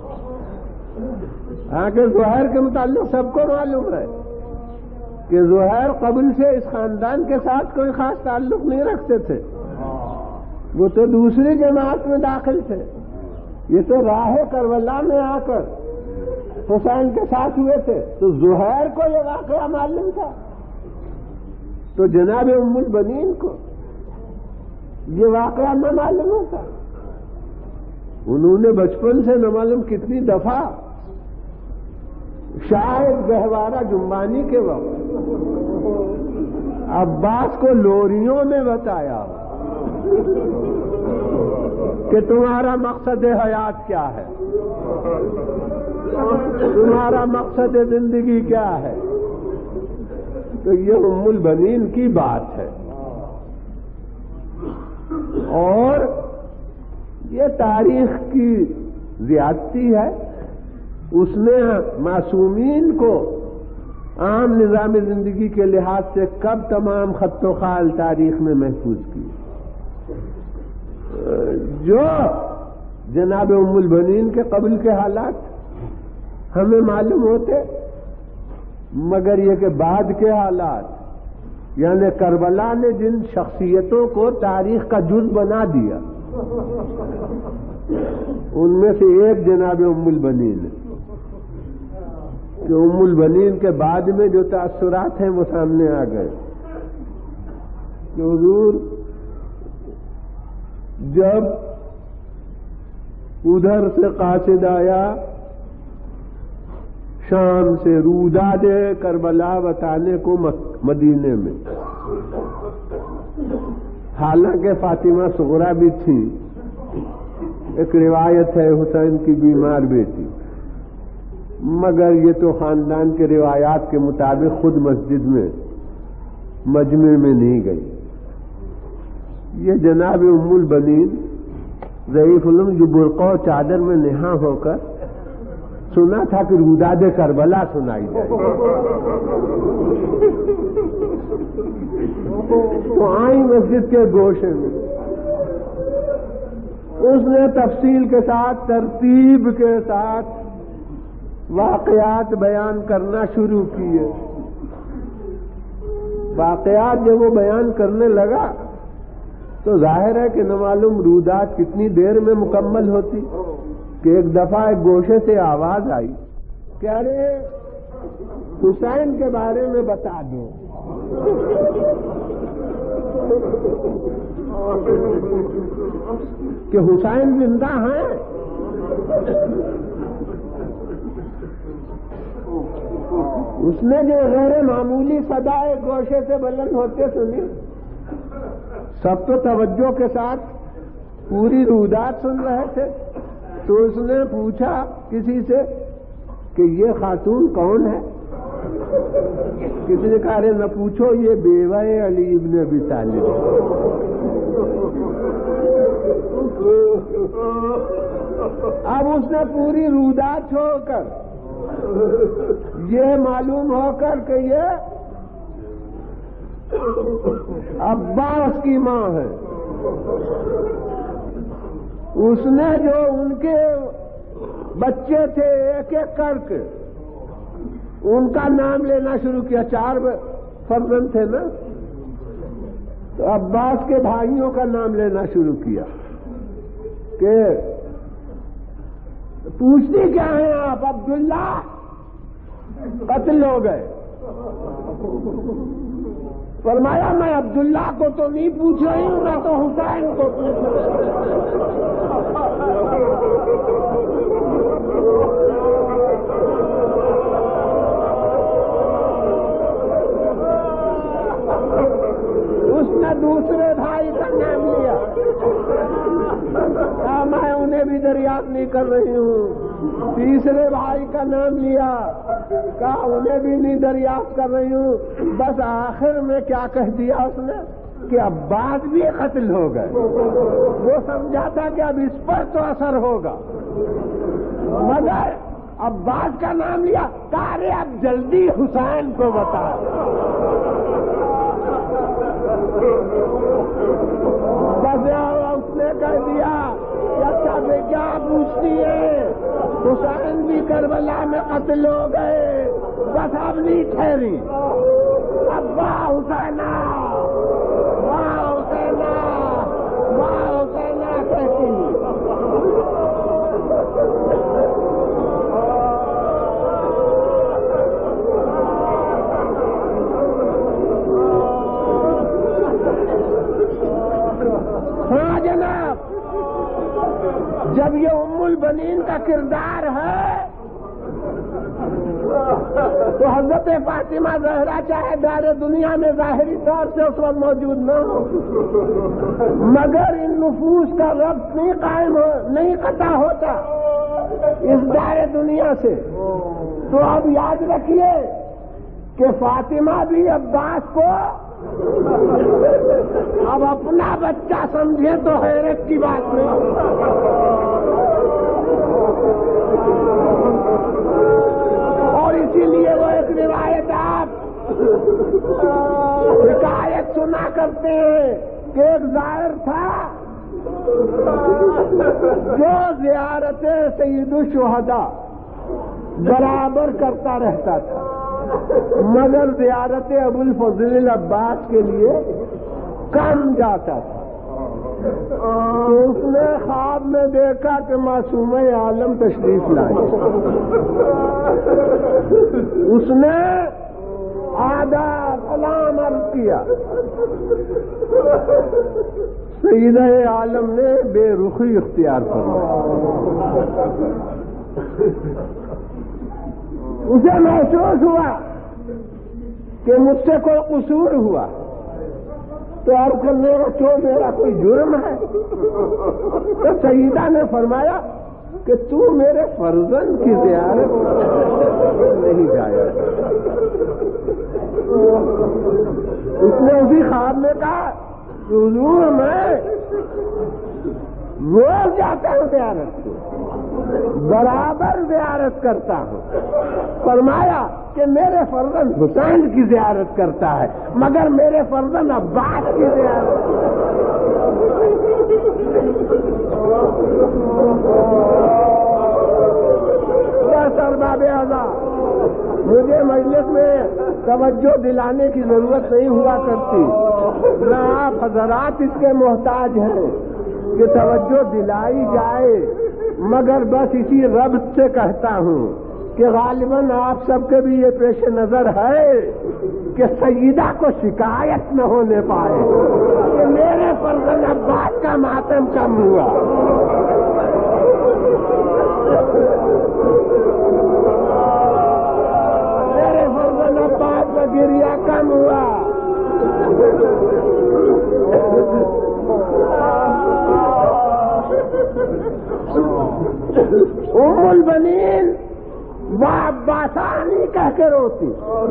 ہاں کہ زہیر کے متعلق سب کو معلوم ہے کہ زہیر قبل سے اس خاندان کے ساتھ کوئی خاص تعلق نہیں رکھتے تھے. وہ تو دوسری جماعت میں داخل تھے. یہ تو راہ کربلا میں آ کر حسین کے ساتھ ہوئے تھے. تو زہیر کو یہ واقعہ معلوم تھا. تو جناب ام البنین کو یہ واقعہ نہ معلوم ہوتا. انہوں نے بچپن سے نہ معلوم کتنی دفعہ شاید گہوارہ جمبانی کے وقت عباس کو لوریوں میں بتایا کہ تمہارا مقصد حیات کیا ہے, تمہارا مقصد زندگی کیا ہے. تو یہ ام البنین کی بات ہے. اور یہ تاریخ کی زیادتی ہے. اس نے معصومین کو عام نظام زندگی کے لحاظ سے کب تمام خط و خال تاریخ میں محفوظ کی. جو جناب ام البنین کے قبل کے حالات ہمیں معلوم ہوتے, مگر یہ کہ بعد کے حالات یعنی کربلا نے جن شخصیتوں کو تاریخ کا جز بنا دیا ان میں سے ایک جناب ام البنین ہے. کہ ام البنین کے بعد میں جو تاثرات ہیں وہ سامنے آ گئے کہ حضور جب ادھر سے قاصد آیا شام سے روداد کربلا بتانے کو مدینے میں, حالانکہ فاطمہ صغرا بھی تھی, ایک روایت ہے حسین کی بیمار بیٹی, مگر یہ تو خاندان کے روایات کے مطابق خود مسجد میں مجمع میں نہیں گئی. یہ جناب ام البنین ضعیف العلم جو برقع و چادر میں نہا ہو کر سنا تھا کہ روداد کربلا سنائی جائے, تو آئی مسجد کے گوشے میں. اس نے تفصیل کے ساتھ ترتیب کے ساتھ واقعات بیان کرنا شروع کیے. واقعات جب وہ بیان کرنے لگا تو ظاہر ہے کہ نہ معلوم رودات کتنی دیر میں مکمل ہوتی کہ ایک دفعہ ایک گوشے سے آواز آئی کہ ارے حسین کے بارے میں بتا دو. کہ حسین زندہ ہیں. اس نے جو غیر معمولی صدا ایک گوشے سے بلند ہوتے سنی, سب تو توجہ کے ساتھ پوری رودات سن رہے تھے. تو اس نے پوچھا کسی سے کہ یہ خاتون کون ہے. کسی نے کہا رے نہ پوچھو, یہ بیوہ علی ابن ابی طالب. اب اس نے پوری رودات چھوڑ کر یہ معلوم ہو کر کہ یہ عباس کی ماں ہے, اس نے جو ان کے بچے تھے ایک ایک کر کے ان کا نام لینا شروع کیا. چار فرزند تھے نا, تو عباس کے بھائیوں کا نام لینا شروع کیا کہ پوچھتی کیا ہیں آپ؟ عبداللہ قتل ہو گئے. فرمایا میں عبداللہ کو تو نہیں پوچھ رہی ہوں, میں تو حسین کو پوچھ اس نے دوسرے بھائی کا نام لیا. کہا میں انہیں بھی دریافت نہیں کر رہی ہوں. تیسرے بھائی کا نام لیا, کہا انہیں بھی نہیں دریافت کر رہی ہوں. بس آخر میں کیا کہہ دیا اس نے, کہ عباس بھی قتل ہو گئے. وہ سمجھا تھا کہ اب اس پر تو اثر ہوگا، مگر عباس کا نام لیا. کارے اب جلدی حسین کو بتا. بس اس نے کہہ دیا کہ اچھا بے کیا پوچھتی ہے، حسین بھی کربلا میں قتل ہو گئے، بس اب نہیں ٹھہری. ابا حسینہ واہ حسینہ واہ حسینہ کہتی. ہاں جناب، جب یہ ام البنین کا کردار ہے تو حضرت فاطمہ زہرا چاہے دار دنیا میں ظاہری طور سے اس وقت موجود نہ ہو، مگر ان نفوس کا ربط نہیں قائم ہو نہیں قطع ہوتا اس دار دنیا سے. تو اب یاد رکھیے کہ فاطمہ بھی عباس کو اب اپنا بچہ سمجھے تو حیرت کی بات نہیں. اور اسی لیے وہ ایک روایت آپ حکایت سنا کرتے ہیں کہ ایک ظاہر تھا جو زیارت سید الشہداء برابر کرتا رہتا تھا، مگر زیارت ابو الفضل العباس کے لیے کم جاتا تھا. تو اس نے خواب میں دیکھا کہ معصومہ عالم تشریف لائے. اس نے آداب سلام عرض کیا. سیدہ عالم نے بے رخی اختیار فرمائی. اسے محسوس ہوا کہ مجھ سے کوئی قصور ہوا، تو اور کرنے کا کیوں میرا کوئی جرم ہے؟ تو سیدہ نے فرمایا کہ تو میرے فرزند کی زیارت نہیں جایا. اس نے اسی خواب میں کہا کہ حضور میں روز جاتا ہوں زیارت کو، برابر زیارت کرتا ہوں. فرمایا کہ میرے فرزند حسین کی زیارت کرتا ہے، مگر میرے فرزند عباس کی زیارت. ارباب اعضاء، مجھے مجلس میں توجہ دلانے کی ضرورت نہیں ہوا کرتی، نہ آپ حضرات اس کے محتاج ہیں کہ توجہ دلائی جائے، مگر بس اسی ربط سے کہتا ہوں کہ غالباً آپ سب کے بھی یہ پیش نظر ہے کہ سیدہ کو شکایت نہ ہونے پائے کہ میرے فرزند عباس کا ماتم کم ہوا. میرے فرزند عباس کا گریہ کم ہوا. ام البنین وہ عباسانی کہہ کے روتی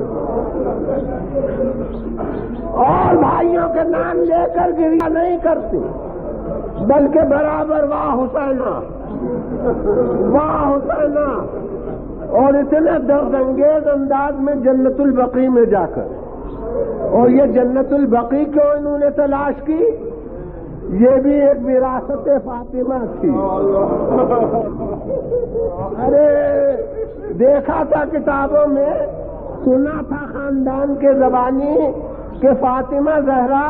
اور بھائیوں کے نام لے کر گریہ نہیں کرتی، بلکہ برابر واہ حسینہ واہ حسینہ، اور اتنے درد انگیز انداز میں جنت البقیع میں جا کر. اور یہ جنت البقیع کیوں انہوں نے تلاش کی؟ یہ بھی ایک وراثت فاطمہ تھی. ارے دیکھا تھا کتابوں میں، سنا تھا خاندان کے زبانی کہ فاطمہ زہرا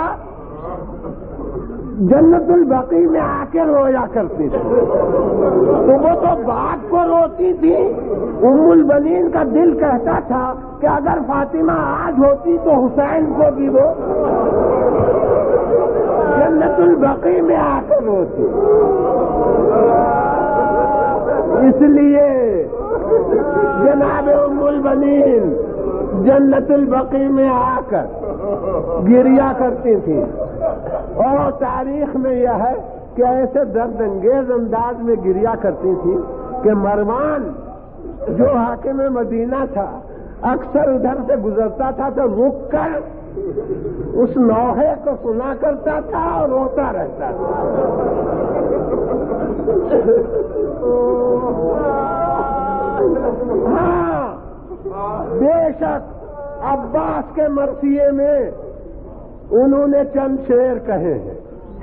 جنت البقیع میں آ کے رویا کرتی تھی. تو وہ تو بات کو روتی تھی. ام البنین کا دل کہتا تھا کہ اگر فاطمہ آج ہوتی تو حسین کو بھی وہ جنت البقیع میں آ کر روتی. اس لیے جناب ام البنین جنت البقیع میں آ کر گریہ کرتی تھی. اور تاریخ میں یہ ہے کہ ایسے درد انگیز انداز میں گریہ کرتی تھی کہ مروان جو حاکم مدینہ تھا اکثر ادھر سے گزرتا تھا تو رک کر اس نوحے کو سنا کرتا تھا اور روتا رہتا تھا. ہاں بے شک عباس کے مرثیے میں انہوں نے چند شعر کہے ہیں،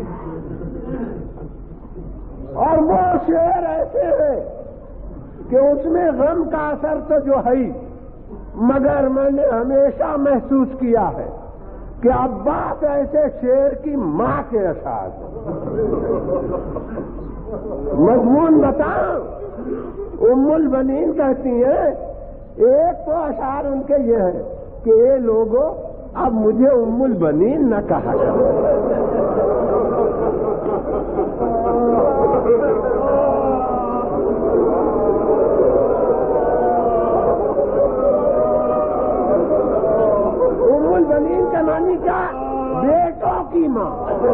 اور وہ شعر ایسے ہیں کہ اس میں غم کا اثر تو جو ہے، مگر میں نے ہمیشہ محسوس کیا ہے کہ عباس ایسے شعر کی ماں کے اشعار ہیں. مضمون بتاؤ. ام البنین کہتی ہیں، ایک تو اشعار ان کے یہ ہے کہ اے لوگوں اب مجھے ام البنین نہ کہا کرو. ام البنین کا معنی کیا؟ بیٹوں کی ماں.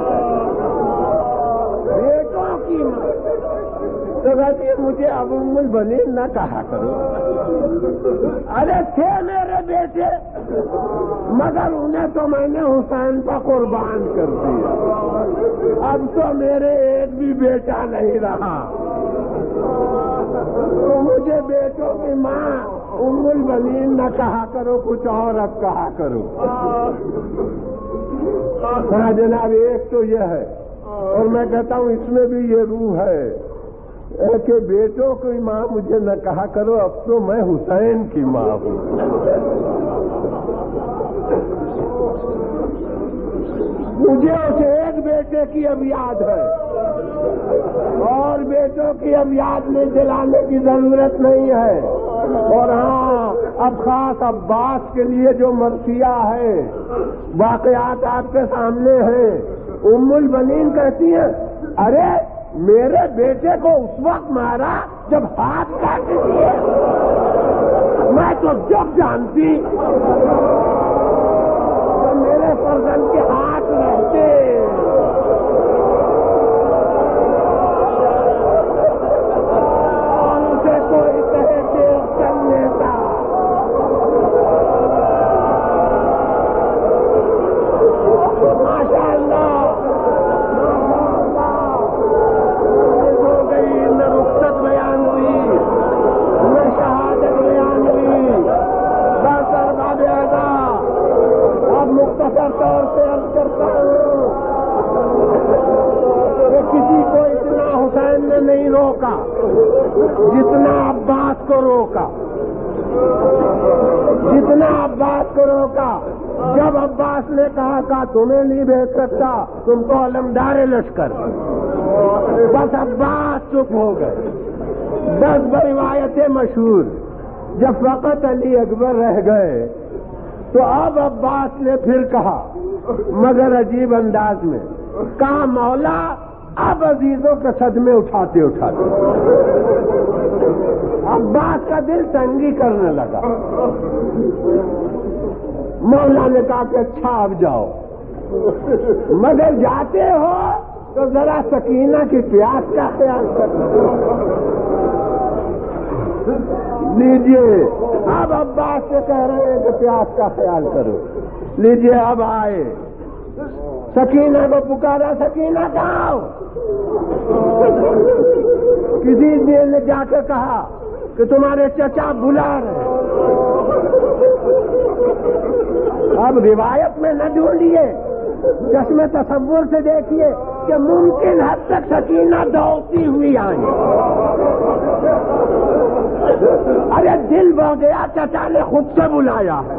بیٹوں کی ماں. تو کہتی ہے مجھے اب ام البنین نہ کہا کرو. ارے تھے میرے بیٹے، مگر انہیں تو میں نے حسین پر قربان کر دیا. اب تو میرے ایک بھی بیٹا نہیں رہا. تو مجھے بیٹوں کی ماں ام البنین نہ کہا کرو، کچھ اور اب کہا کرو. ہاں جناب، ایک تو یہ ہے، اور میں کہتا ہوں اس میں بھی یہ روح ہے کہ بیٹوں کی ماں مجھے نہ کہا کرو، اب تو میں حسین کی ماں ہوں. مجھے اس ایک بیٹے کی اب یاد ہے، اور بیٹوں کی اب یاد میں دلانے کی ضرورت نہیں ہے. اور ہاں اب خاص عباس کے لیے جو مرثیہ ہے، واقعات آپ کے سامنے ہیں. ام البنین کہتی ہیں، ارے میرے بیٹے کو اس وقت مارا جب ہاتھ کاٹ دیے. میں تو جب جانتی تو میرے فرزند کے ہاتھ رہتے. اور اسے کوئی کہے کہ چل لیتا. ماشاء اللہ بیان ہوئی، میں شہادت بیان ہوئی. بس ارباب اعضا اب مختصر طور سے عرض کرتا ہوں کہ کسی کو اتنا حسین نے نہیں روکا جتنا عباس کو روکا. جتنا عباس کو روکا. جب عباس نے کہا کہ تمہیں نہیں بھیج سکتا، تم تو علمدار لشکر، بس عباس چپ ہو گئے. بس بروایتیں مشہور جب فقط علی اکبر رہ گئے تو اب عباس نے پھر کہا، مگر عجیب انداز میں کہا، مولا اب عزیزوں کے صدمے اٹھاتے اٹھاتے. عباس کا دل تنگی کرنے لگا. مولا نے کہا کہ اچھا اب جاؤ، مگر جاتے ہو تو ذرا سکینہ کی پیاس کا خیال کرنا. لیجیے اب عباس سے کہہ رہے ہیں کہ پیاس کا خیال کرو. لیجیے اب آئے، سکینہ کو پکارا، سکینہ کہاں ہو؟ کسی نے جا کے کہا کہ تمہارے چچا بلا رہے. اب روایت میں نہ ڈھونڈیے، چشمے تصور سے دیکھیے کہ ممکن حد تک سکینہ دوڑتی ہوئی آئی. ارے دل بہ گیا، چچا نے خود سے بلایا ہے.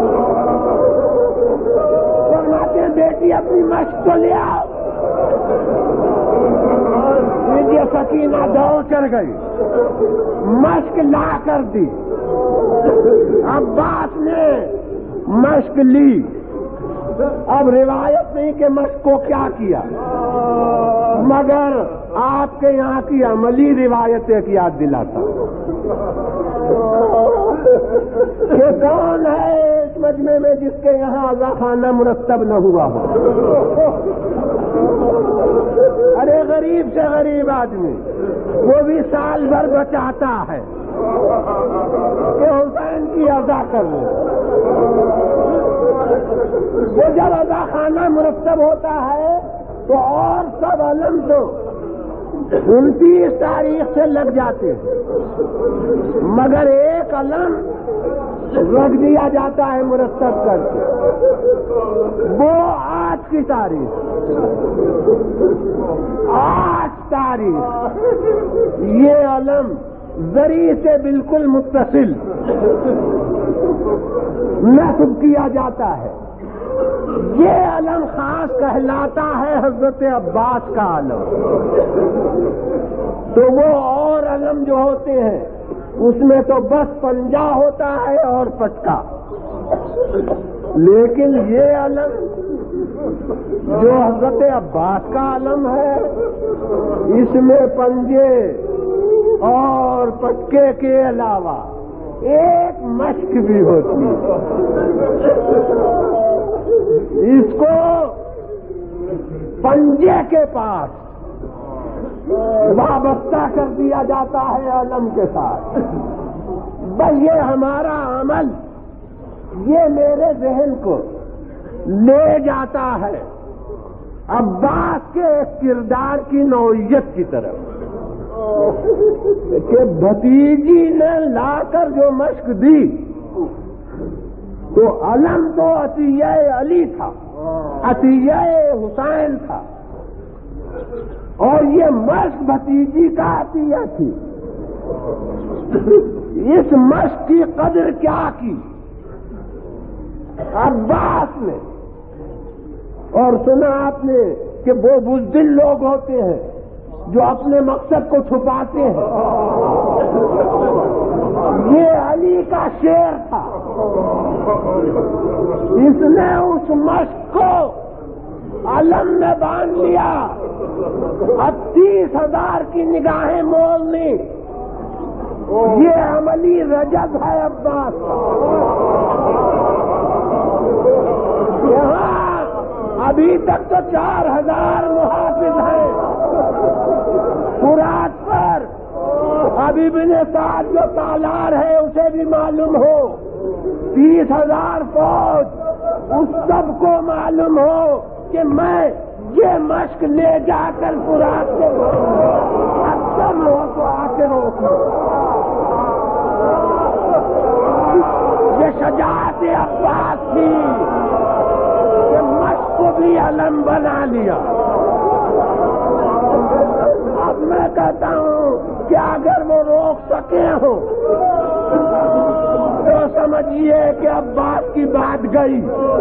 فرماتے ہیں بیٹی اپنی مشق تو لے آؤ. یہ سکینہ دوڑ کر گئی، مشق لا کر دی. عباس نے مشق لی. اب روایت نہیں کہ مشق کو کیا کیا، مگر آپ کے یہاں کی عملی روایت ایک یاد دلاتا کہ کون ہے اس مجمع میں جس کے یہاں عزا خانہ مرتب نہ ہوا ہو. ارے غریب سے غریب آدمی وہ بھی سال بھر بچاتا ہے کہ حسین کی عزا کر لے. وہ جب اذا خانہ مرتب ہوتا ہے تو اور سب علم تو انتیس تاریخ سے لگ جاتے ہیں، مگر ایک علم رکھ دیا جاتا ہے مرتب کر کے، وہ آج کی تاریخ، آج تاریخ یہ علم زری سے بالکل متصل نصب کیا جاتا ہے۔ یہ علم خاص کہلاتا ہے حضرت عباس کا علم۔ تو وہ اور علم جو ہوتے ہیں اس میں تو بس پنجہ ہوتا ہے اور پٹکا، لیکن یہ علم جو حضرت عباس کا علم ہے اس میں پنجے اور پٹکے کے علاوہ ایک مشق بھی ہوتی ہے۔ اس کو پنجے کے پاس وابستہ کر دیا جاتا ہے علم کے ساتھ۔ بھئی یہ ہمارا عمل یہ میرے ذہن کو لے جاتا ہے عباس کے کردار کی نوعیت کی طرف کہ بھتیجی نے لا کر جو مشق دی تو علم تو عطیہ علی تھا، عطیہ حسین تھا، اور یہ مشق بھتیجی کا عطیہ تھی۔ اس مشق کی قدر کیا کی عباس نے، اور سنا آپ نے کہ وہ بزدل لوگ ہوتے ہیں جو اپنے مقصد کو چھپاتے ہیں، یہ علی کا شعر تھا۔ اس نے اس مشق کو علم میں باندھ لیا، اب تیس ہزار کی نگاہیں مول لی۔ یہ عملی رجب ہے عباس کا۔ یہاں ابھی تک تو چار ہزار محافظ ہیں فرات پر، ابھی بن سعد جو تالار ہے اسے بھی معلوم ہو، تیس ہزار فوج، اس سب کو معلوم ہو کہ میں یہ مشق لے جا کر فرات سے اکثر ہو تو آ کے روکوں۔ یہ شجاعت عباس تھی کہ مشق کو بھی علم بنا لیا۔ اب میں کہتا ہوں کہ اگر وہ روک سکے ہوں تو سمجھیے کہ عباس کی بات گئی،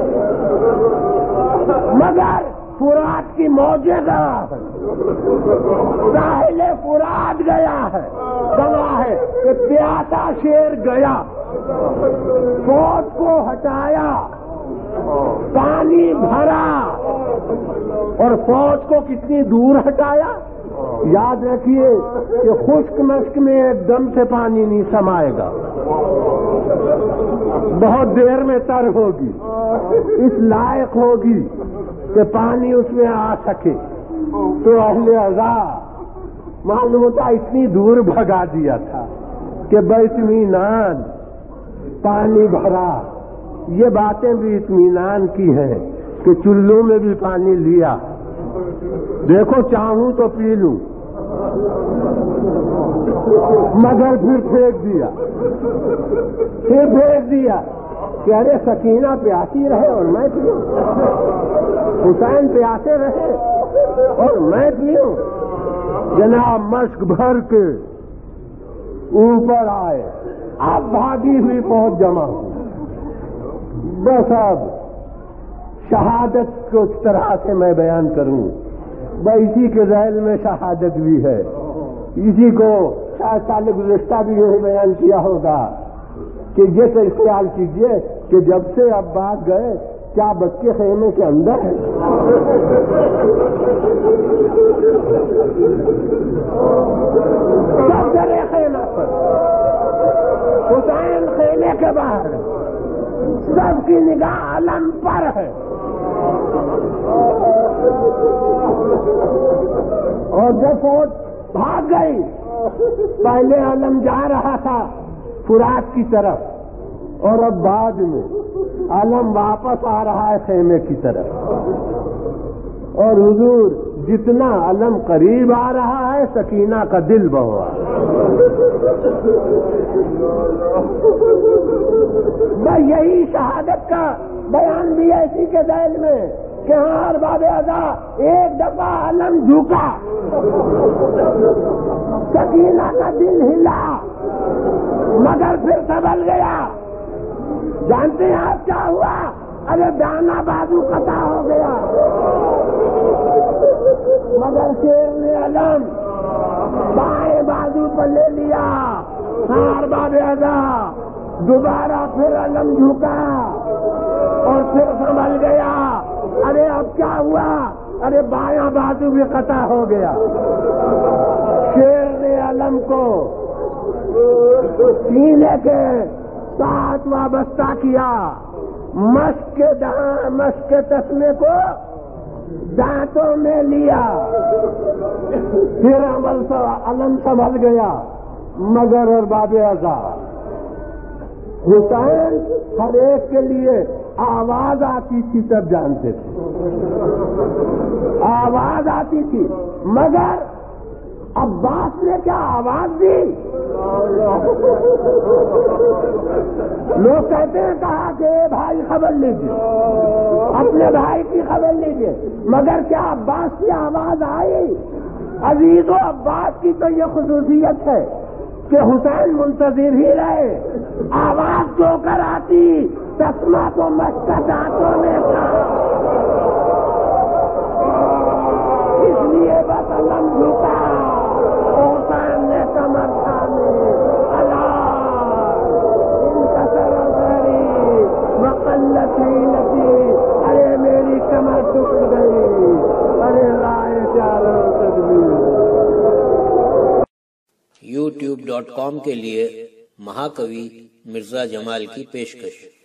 مگر فرات کی موجیں گیا ہے، ساحل فرات گیا ہے، گواہ ہے کہ پیاسا شیر گیا، فوج کو ہٹایا، پانی بھرا، اور فوج کو کتنی دور ہٹایا؟ یاد رکھیے کہ خشک مشق میں ایک دم سے پانی نہیں سمائے گا، بہت دیر میں تر ہوگی، اس لائق ہوگی کہ پانی اس میں آ سکے۔ تو اہل عزا معلوم ہوتا اتنی دور بھگا دیا تھا کہ باطمینان پانی بھرا۔ یہ باتیں بھی اطمینان کی ہیں کہ چلوں میں بھی پانی لیا، دیکھو چاہوں تو پی لوں، مگر پھر پھینک دیا، پھر پھینک دیا کہ ارے سکینہ پیاسی رہے اور میں پیوں، حسین پیاسے رہے اور میں پیوں۔ جناب مشق بھر کے اوپر آئے، اب بھاگی ہوئی پہنچ جمع ہوئی۔ بس اب شہادت کو اس طرح سے میں بیان کروں، بھائی اسی کے ذہن میں شہادت بھی ہے، اسی کو شاید سال گزشتہ بھی یہی بیان کیا ہوگا کہ یہ تو خیال کیجئے کہ جب سے عباس گئے کیا بچے خیمے کے اندر ہیں؟ سب جگہ خیمہ پر، حسین خیمے کے باہر، سب کی نگاہ علم پر ہے۔ اور جب فوج بھاگ گئی، پہلے علم جا رہا تھا فرات کی طرف، اور اب بعد میں علم واپس آ رہا ہے خیمے کی طرف، اور حضور جتنا علم قریب آ رہا ہے سکینہ کا دل بہوا۔ بس یہی شہادت کا بیان بھی ہے اسی کے ذیل میں کہ ہاں ارباب اعضا ایک دفعہ علم جھکا، سکینہ کا دل ہلا، مگر پھر سنبھل گیا۔ جانتے ہیں آپ کیا ہوا؟ ارے دانا بازو قطع ہو گیا، مگر شیر نے علم بائیں بازو پر لے لیا۔ ہار باب اعضا دوبارہ پھر علم جھکا اور پھر سنبھل گیا۔ ارے اب کیا ہوا؟ ارے بایاں بازو بھی قطع ہو گیا۔ شیر نے علم کو سینے کے ساتھ وابستہ کیا، مشق کے دہاں مشق کے تسمے کو دانتوں میں لیا، پھر عمل سے علم سنبھل گیا۔ مگر ارباب اعضا حسین ہر ایک کے لیے آواز آتی تھی تب جانتے تھے، آواز آتی تھی، مگر عباس نے کیا آواز دی؟ لوگ کہتے ہیں کہا کہ اے بھائی خبر لیجیے، اپنے بھائی کی خبر لیجیے، مگر کیا عباس کی آواز آئی؟ عزیز و عباس کی تو یہ خصوصیت ہے کہ حسین منتظر ہی رہے، آواز جو کر آتی چشمہ تو مشق دانتوں میں تھا، اس لیے بس علم جھکا، حسین نے کمر تھامی، ارے میری کمر ٹوٹ گئی، ارے رائے چاروں تدبیر۔ یوٹیوب ڈاٹ کام کے لیے مہاکوی مرزا جمال کی پیشکش۔